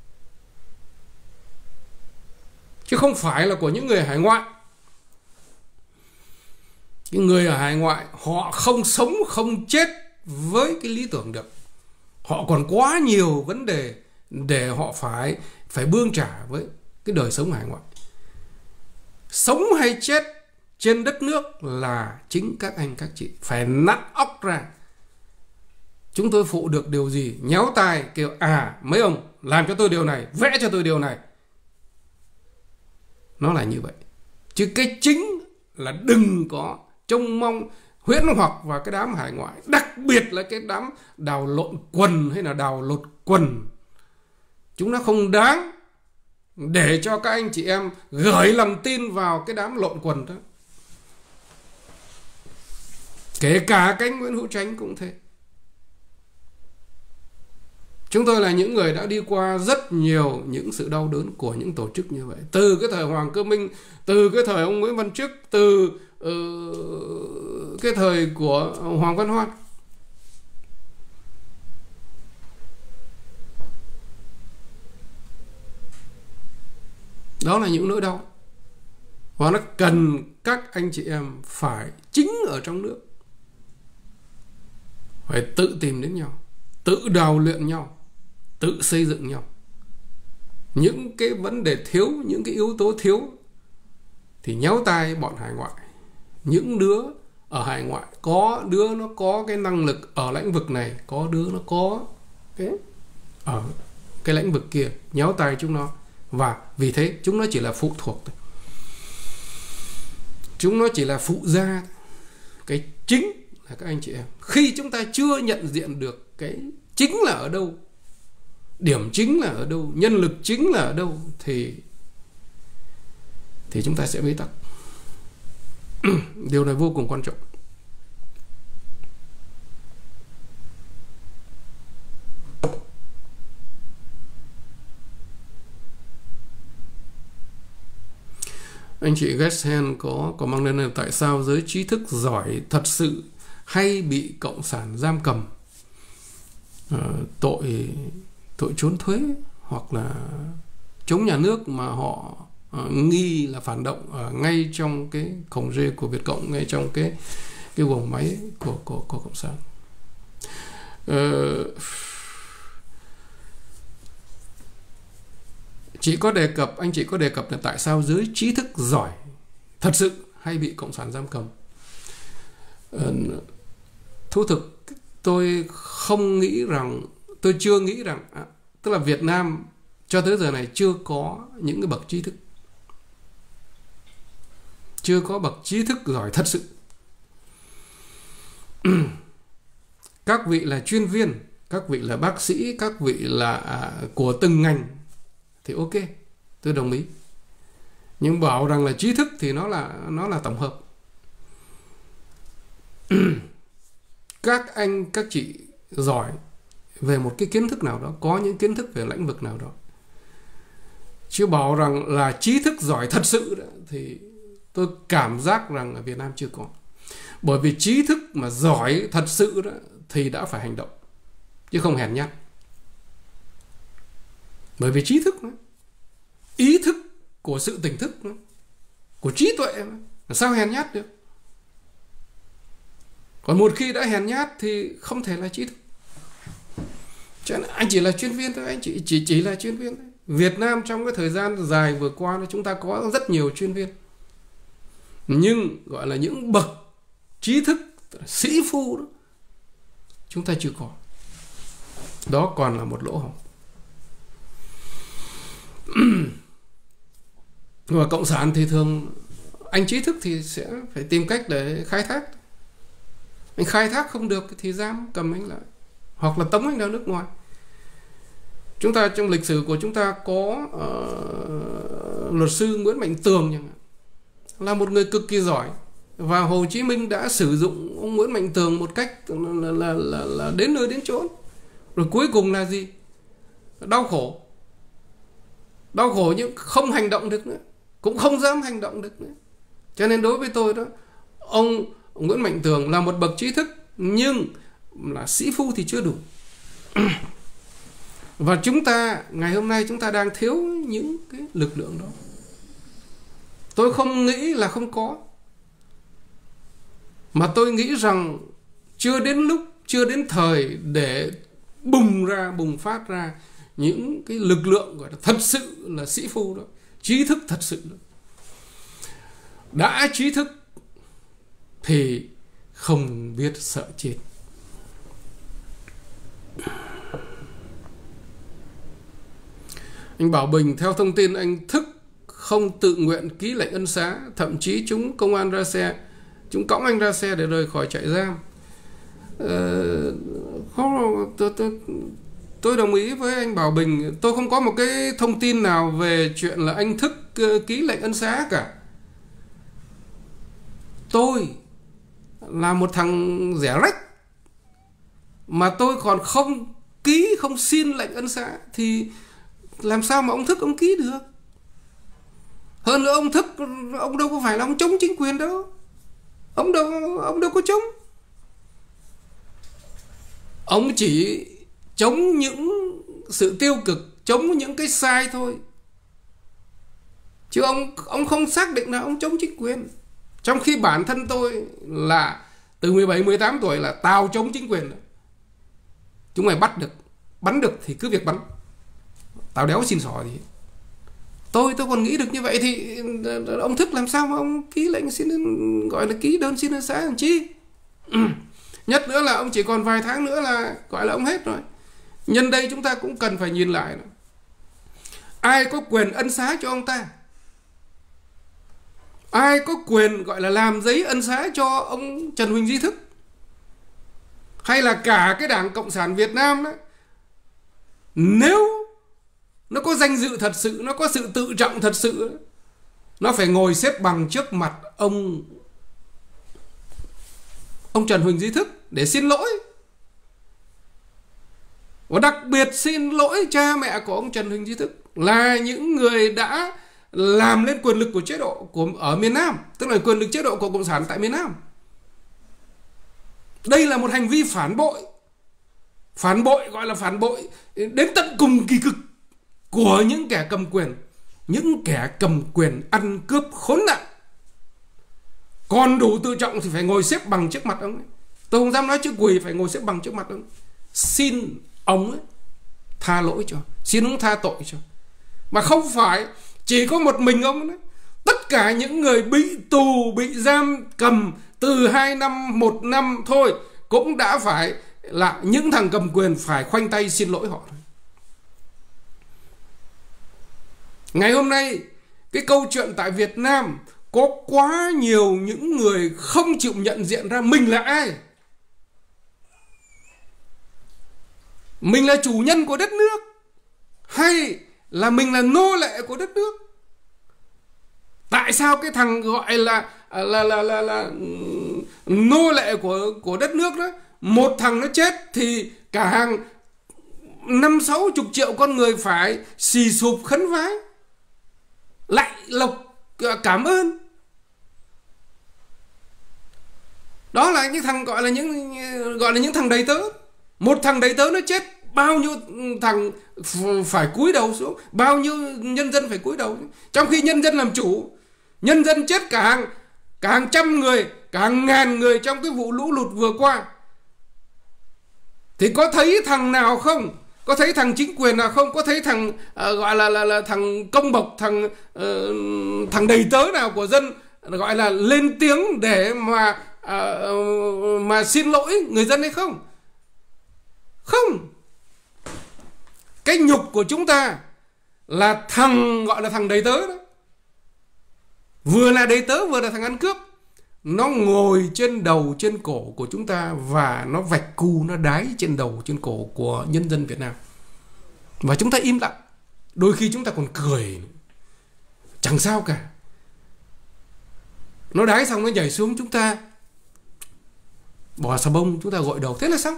chứ không phải là của những người hải ngoại. Những người ở hải ngoại họ không sống, không chết với cái lý tưởng được. Họ còn quá nhiều vấn đề để họ phải phải bươn trải với cái đời sống hải ngoại. Sống hay chết trên đất nước là chính các anh các chị phải nặn óc ra. Chúng tôi phụ được điều gì, nhéo tai kêu à mấy ông làm cho tôi điều này, vẽ cho tôi điều này. Nó là như vậy. Chứ cái chính là đừng có trông mong huyễn hoặc vào cái đám hải ngoại, đặc biệt là cái đám đào lộn quần hay là đào lột quần. Chúng nó không đáng để cho các anh chị em gửi lòng tin vào cái đám lộn quần đó. Kể cả cánh Nguyễn Hữu Chánh cũng thế. Chúng tôi là những người đã đi qua rất nhiều những sự đau đớn của những tổ chức như vậy. Từ cái thời Hoàng Cơ Minh, từ cái thời ông Nguyễn Văn Trức, từ uh, cái thời của Hoàng Văn Hoan. Đó là những nỗi đau. Và nó cần các anh chị em phải chính ở trong nước, phải tự tìm đến nhau, tự đào luyện nhau, tự xây dựng nhau. Những cái vấn đề thiếu, những cái yếu tố thiếu thì nhéo tai bọn hải ngoại. Những đứa ở hải ngoại, có đứa nó có cái năng lực ở lĩnh vực này, có đứa nó có cái ở cái lĩnh vực kia, nhéo tai chúng nó. Và vì thế chúng nó chỉ là phụ thuộc thôi. Chúng nó chỉ là phụ gia. Cái chính là các anh chị em. Khi chúng ta chưa nhận diện được cái chính là ở đâu, điểm chính là ở đâu, nhân lực chính là ở đâu, Thì Thì chúng ta sẽ bế tắc. Điều này vô cùng quan trọng. Anh chị Geshen có có mang lên là tại sao giới trí thức giỏi thật sự hay bị cộng sản giam cầm, à, tội tội trốn thuế hoặc là chống nhà nước mà họ uh, nghi là phản động ở ngay trong cái cổng rê của Việt Cộng, ngay trong cái cái guồng máy của của, của Cộng sản. Uh, Chị có đề cập, anh chị có đề cập là tại sao giới trí thức giỏi thật sự hay bị Cộng sản giam cầm. Ờ, thú thực tôi không nghĩ rằng, tôi chưa nghĩ rằng, à, tức là Việt Nam cho tới giờ này chưa có những cái bậc trí thức, chưa có bậc trí thức giỏi thật sự. Các vị là chuyên viên, các vị là bác sĩ, các vị là à, của từng ngành thì ok, tôi đồng ý. Nhưng bảo rằng là trí thức thì nó là nó là tổng hợp. Các anh các chị giỏi về một cái kiến thức nào đó, có những kiến thức về lĩnh vực nào đó, chứ bảo rằng là trí thức giỏi thật sự đó, thì tôi cảm giác rằng ở Việt Nam chưa có. Bởi vì trí thức mà giỏi thật sự đó thì đã phải hành động, chứ không hèn nhát. Bởi vì trí thức đó, ý thức của sự tỉnh thức đó, của trí tuệ đó, là sao hèn nhát được. Còn một khi đã hèn nhát thì không thể là trí thức. Cho nên anh chỉ là chuyên viên thôi, anh chỉ chỉ chỉ là chuyên viên thôi. Việt Nam trong cái thời gian dài vừa qua chúng ta có rất nhiều chuyên viên, nhưng gọi là những bậc trí thức, sĩ phu đó, chúng ta chưa có. Đó còn là một lỗ hổng. Và Cộng sản thì thường anh trí thức thì sẽ phải tìm cách để khai thác. Anh khai thác không được thì giam cầm anh lại, hoặc là tống anh ra nước ngoài. Chúng ta trong lịch sử của chúng ta có uh, luật sư Nguyễn Mạnh Tường chẳng hạn, là một người cực kỳ giỏi, và Hồ Chí Minh đã sử dụng ông Nguyễn Mạnh Tường một cách là, là, là, là đến nơi đến chốn. Rồi cuối cùng là gì? Đau khổ. Đau khổ nhưng không hành động được nữa, cũng không dám hành động được nữa. Cho nên đối với tôi đó, ông Nguyễn Mạnh Tường là một bậc trí thức, nhưng là sĩ phu thì chưa đủ. Và chúng ta, ngày hôm nay chúng ta đang thiếu những cái lực lượng đó. Tôi không nghĩ là không có, mà tôi nghĩ rằng chưa đến lúc, chưa đến thời để bùng ra, bùng phát ra những cái lực lượng gọi là thật sự là sĩ phu đó, trí thức thật sự đó. Đã trí thức thì không biết sợ chết. Anh Bảo Bình, theo thông tin anh Thức không tự nguyện ký lệnh ân xá, thậm chí chúng công an ra xe, chúng cõng anh ra xe để rời khỏi trại giam. Ờ, không, tôi, tôi, tôi đồng ý với anh Bảo Bình. Tôi không có một cái thông tin nào về chuyện là anh Thức ký lệnh ân xá cả. Tôi là một thằng rẻ rách mà tôi còn không ký, không xin lệnh ân xá thì làm sao mà ông Thức ông ký được? Hơn nữa ông Thức, ông đâu có phải là ông chống chính quyền đâu. Ông đâu, ông đâu có chống. Ông chỉ chống những sự tiêu cực, chống những cái sai thôi. Chứ ông, ông không xác định là ông chống chính quyền. Trong khi bản thân tôi là từ mười bảy, mười tám tuổi là tao chống chính quyền. Chúng mày bắt được, bắn được thì cứ việc bắn. Tao đéo xin xỏ gì. Tôi tôi còn nghĩ được như vậy thì ông Thức làm sao mà ông ký lệnh xin, gọi là ký đơn xin ân xá làm chi? Nhất nữa là ông chỉ còn vài tháng nữa là gọi là ông hết rồi. Nhân đây chúng ta cũng cần phải nhìn lại. Ai có quyền ân xá cho ông ta? Ai có quyền gọi là làm giấy ân xá cho ông Trần Huỳnh Duy Thức? Hay là cả cái Đảng Cộng sản Việt Nam đó, nếu nó có danh dự thật sự, nó có sự tự trọng thật sự, nó phải ngồi xếp bằng trước mặt ông ông Trần Huỳnh Duy Thức để xin lỗi. Và đặc biệt xin lỗi cha mẹ của ông Trần Huỳnh Duy Thức, là những người đã làm lên quyền lực của chế độ của ở miền Nam, tức là quyền lực chế độ của Cộng sản tại miền Nam. Đây là một hành vi phản bội. Phản bội, gọi là phản bội đến tận cùng kỳ cực. của những kẻ cầm quyền, những kẻ cầm quyền ăn cướp khốn nạn. Còn đủ tự trọng thì phải ngồi xếp bằng trước mặt ông ấy. Tôi không dám nói chữ quỳ, phải ngồi xếp bằng trước mặt ông. Xin ông ấy tha lỗi cho, xin ông tha tội cho. Mà không phải chỉ có một mình ông ấy. Tất cả những người bị tù, bị giam cầm từ hai năm, một năm thôi cũng đã phải là những thằng cầm quyền phải khoanh tay xin lỗi họ. Ngày hôm nay cái câu chuyện tại Việt Nam có quá nhiều những người không chịu nhận diện ra mình là ai. Mình là chủ nhân của đất nước hay là mình là nô lệ của đất nước? Tại sao cái thằng gọi là là là là, là nô lệ của của đất nước đó, một thằng nó chết thì cả hàng năm sáu chục triệu con người phải xì sụp khấn vái lại lộc cảm ơn? Đó là những thằng gọi là những gọi là những thằng đầy tớ. Một thằng đầy tớ nó chết, bao nhiêu thằng phải cúi đầu xuống, bao nhiêu nhân dân phải cúi đầu. Trong khi nhân dân làm chủ, nhân dân chết cả hàng cả hàng trăm người, cả hàng ngàn người trong cái vụ lũ lụt vừa qua. Thì có thấy thằng nào không? Có thấy thằng chính quyền nào không? Có thấy thằng uh, gọi là, là là thằng công bộc, thằng uh, thằng đầy tớ nào của dân gọi là lên tiếng để mà uh, mà xin lỗi người dân hay không? Không. Cái nhục của chúng ta là thằng gọi là thằng đầy tớ đó, vừa là đầy tớ vừa là thằng ăn cướp. Nó ngồi trên đầu trên cổ của chúng ta và nó vạch cù, nó đái trên đầu trên cổ của nhân dân Việt Nam. Và chúng ta im lặng. Đôi khi chúng ta còn cười, chẳng sao cả. Nó đái xong nó nhảy xuống, chúng ta bỏ xà bông, chúng ta gội đầu, thế là xong.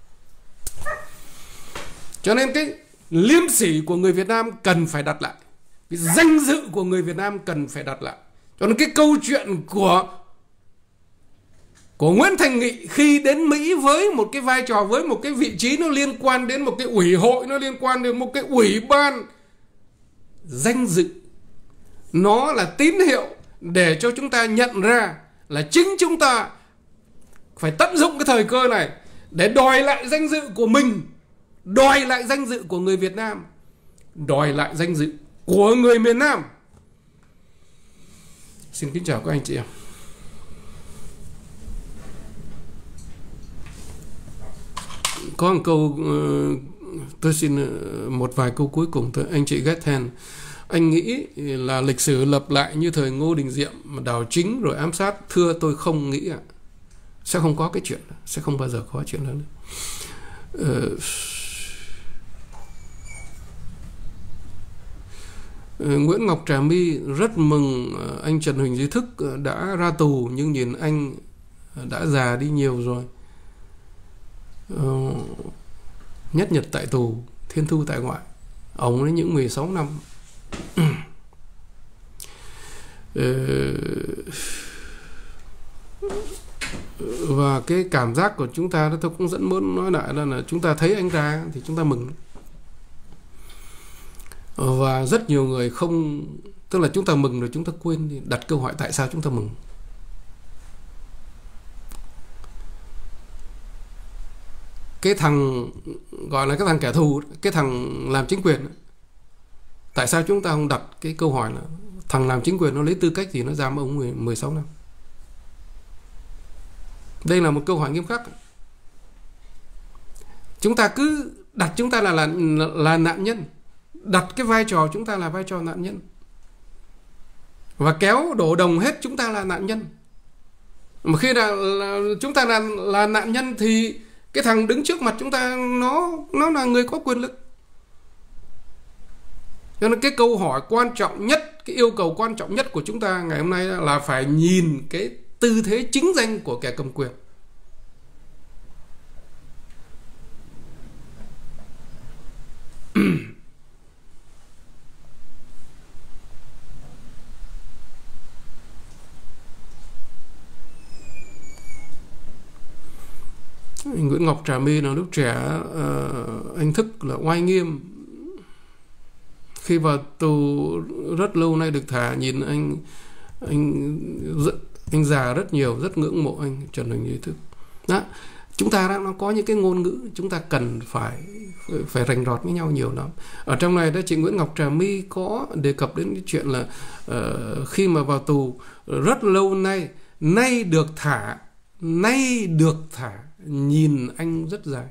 Cho nên cái liêm sỉ của người Việt Nam cần phải đặt lại, cái danh dự của người Việt Nam cần phải đặt lại. Cho nên cái câu chuyện của của Nguyễn Thành Nghị khi đến Mỹ với một cái vai trò, với một cái vị trí nó liên quan đến một cái ủy hội, nó liên quan đến một cái ủy ban, danh dự, nó là tín hiệu để cho chúng ta nhận ra là chính chúng ta phải tận dụng cái thời cơ này để đòi lại danh dự của mình, đòi lại danh dự của người Việt Nam, đòi lại danh dự của người miền Nam. Xin kính chào các anh chị em. Có một câu, tôi xin một vài câu cuối cùng thôi. Anh chị Gathen, anh nghĩ là lịch sử lập lại như thời Ngô Đình Diệm, đảo chính rồi ám sát? Thưa tôi không nghĩ ạ. Sẽ không có cái chuyện đó. Sẽ không bao giờ có chuyện đó nữa. Ờ... Nguyễn Ngọc Trà My, rất mừng anh Trần Huỳnh Duy Thức đã ra tù, nhưng nhìn anh đã già đi nhiều rồi. Ờ, Nhất Nhật tại tù, Thiên Thu tại ngoại, ông ấy những mười sáu năm. ờ, Và cái cảm giác của chúng ta đó, tôi cũng vẫn muốn nói lại là, là chúng ta thấy anh ra thì chúng ta mừng. Và rất nhiều người không, tức là chúng ta mừng rồi chúng ta quên đặt câu hỏi tại sao chúng ta mừng. Cái thằng gọi là cái thằng kẻ thù, cái thằng làm chính quyền, tại sao chúng ta không đặt cái câu hỏi là thằng làm chính quyền nó lấy tư cách gì nó giam ông mười sáu năm? Đây là một câu hỏi nghiêm khắc. Chúng ta cứ đặt chúng ta là là, là nạn nhân, đặt cái vai trò chúng ta là vai trò nạn nhân, và kéo đổ đồng hết chúng ta là nạn nhân. Mà khi là, là chúng ta là, là nạn nhân thì cái thằng đứng trước mặt chúng ta nó nó là người có quyền lực. Cho nên cái câu hỏi quan trọng nhất, cái yêu cầu quan trọng nhất của chúng ta ngày hôm nay là phải nhìn cái tư thế chính danh của kẻ cầm quyền. Nguyễn Ngọc Trà My là lúc trẻ uh, anh Thức là oai nghiêm, khi vào tù rất lâu nay được thả, nhìn anh anh rất, anh già rất nhiều, rất ngưỡng mộ anh Trần Huỳnh Duy Thức. Đó, chúng ta đã nó có những cái ngôn ngữ chúng ta cần phải phải rành rọt với nhau nhiều lắm. Ở trong này đó, chị Nguyễn Ngọc Trà My có đề cập đến cái chuyện là uh, khi mà vào tù rất lâu nay, nay được thả, nay được thả, nhìn anh rất dài.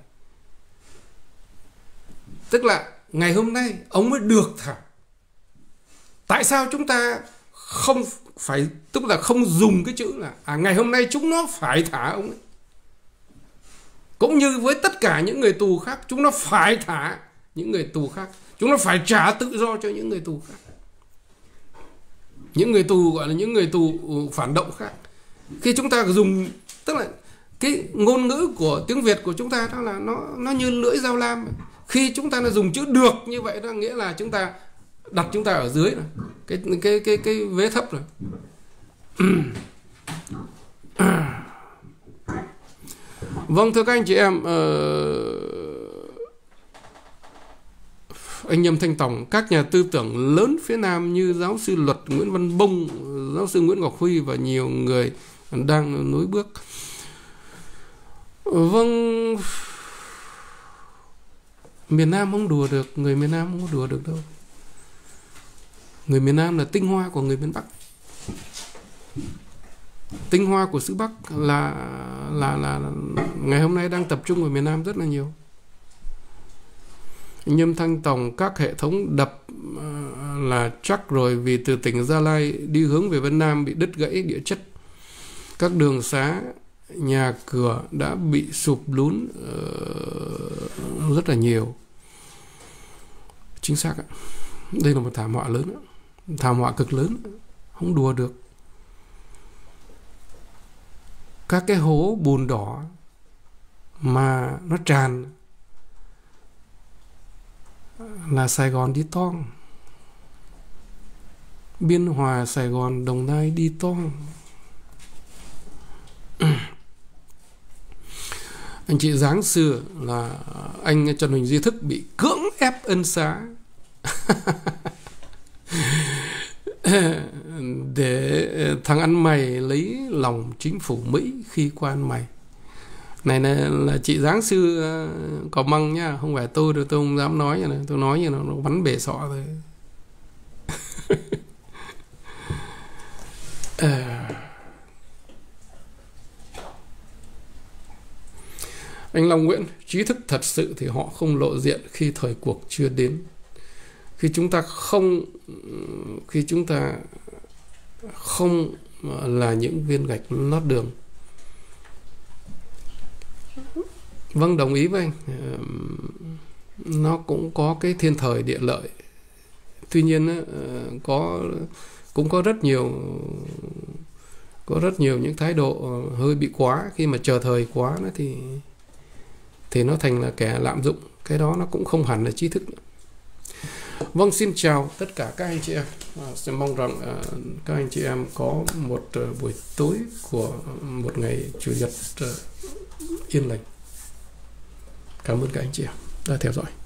Tức là ngày hôm nay ông mới được thả. Tại sao chúng ta không phải, tức là không dùng cái chữ là à, ngày hôm nay chúng nó phải thả ông ấy. Cũng như với tất cả những người tù khác, chúng nó phải thả những người tù khác, chúng nó phải trả tự do cho những người tù khác, những người tù gọi là những người tù phản động khác. Khi chúng ta dùng, tức là cái ngôn ngữ của tiếng Việt của chúng ta đó là nó nó như lưỡi dao lam. Khi chúng ta là dùng chữ được như vậy đó, nghĩa là chúng ta đặt chúng ta ở dưới rồi, cái cái cái cái vế thấp rồi. Vâng, thưa các anh chị em, uh, anh Nhâm Thanh Tòng, các nhà tư tưởng lớn phía Nam như giáo sư luật Nguyễn Văn Bông, giáo sư Nguyễn Ngọc Huy và nhiều người đang nối bước. Vâng, miền Nam không đùa được, người miền Nam không đùa được đâu. Người miền Nam là tinh hoa của người miền Bắc. Tinh hoa của xứ Bắc là, là, là, là ngày hôm nay đang tập trung ở miền Nam rất là nhiều. Nhâm Thanh Tòng, các hệ thống đập uh, là chắc rồi, vì từ tỉnh Gia Lai đi hướng về Vân Nam bị đứt gãy địa chất. Các đường xá, nhà cửa đã bị sụp lún uh, rất là nhiều. Chính xác ạ. Đây là một thảm họa lớn, thảm họa cực lớn, không đùa được. Các cái hố bùn đỏ mà nó tràn là Sài Gòn đi toang, Biên Hòa, Sài Gòn, Đồng Nai đi toang. Anh chị Giáng xưa là anh Trần Huỳnh Duy Thức bị cưỡng ép ân xá để thằng ăn mày lấy lòng chính phủ Mỹ khi qua ăn mày. Này là, là chị Giáng sư uh, có măng nhá, không phải tôi đâu, tôi không dám nói như này, tôi nói như nó, nó bắn bể sọ rồi. à. Anh Long Nguyễn, trí thức thật sự thì họ không lộ diện khi thời cuộc chưa đến. Khi chúng ta không khi chúng ta không là những viên gạch lót đường. Vâng, đồng ý với anh. Nó cũng có cái thiên thời địa lợi. Tuy nhiên có cũng có rất nhiều có rất nhiều những thái độ hơi bị quá, khi mà chờ thời quá nó thì thì nó thành là kẻ lạm dụng. Cái đó nó cũng không hẳn là trí thức nữa. Vâng, xin chào tất cả các anh chị em. À, xin mong rằng à, các anh chị em có một uh, buổi tối của một ngày Chủ nhật uh, yên lành. Cảm ơn các anh chị em đã theo dõi.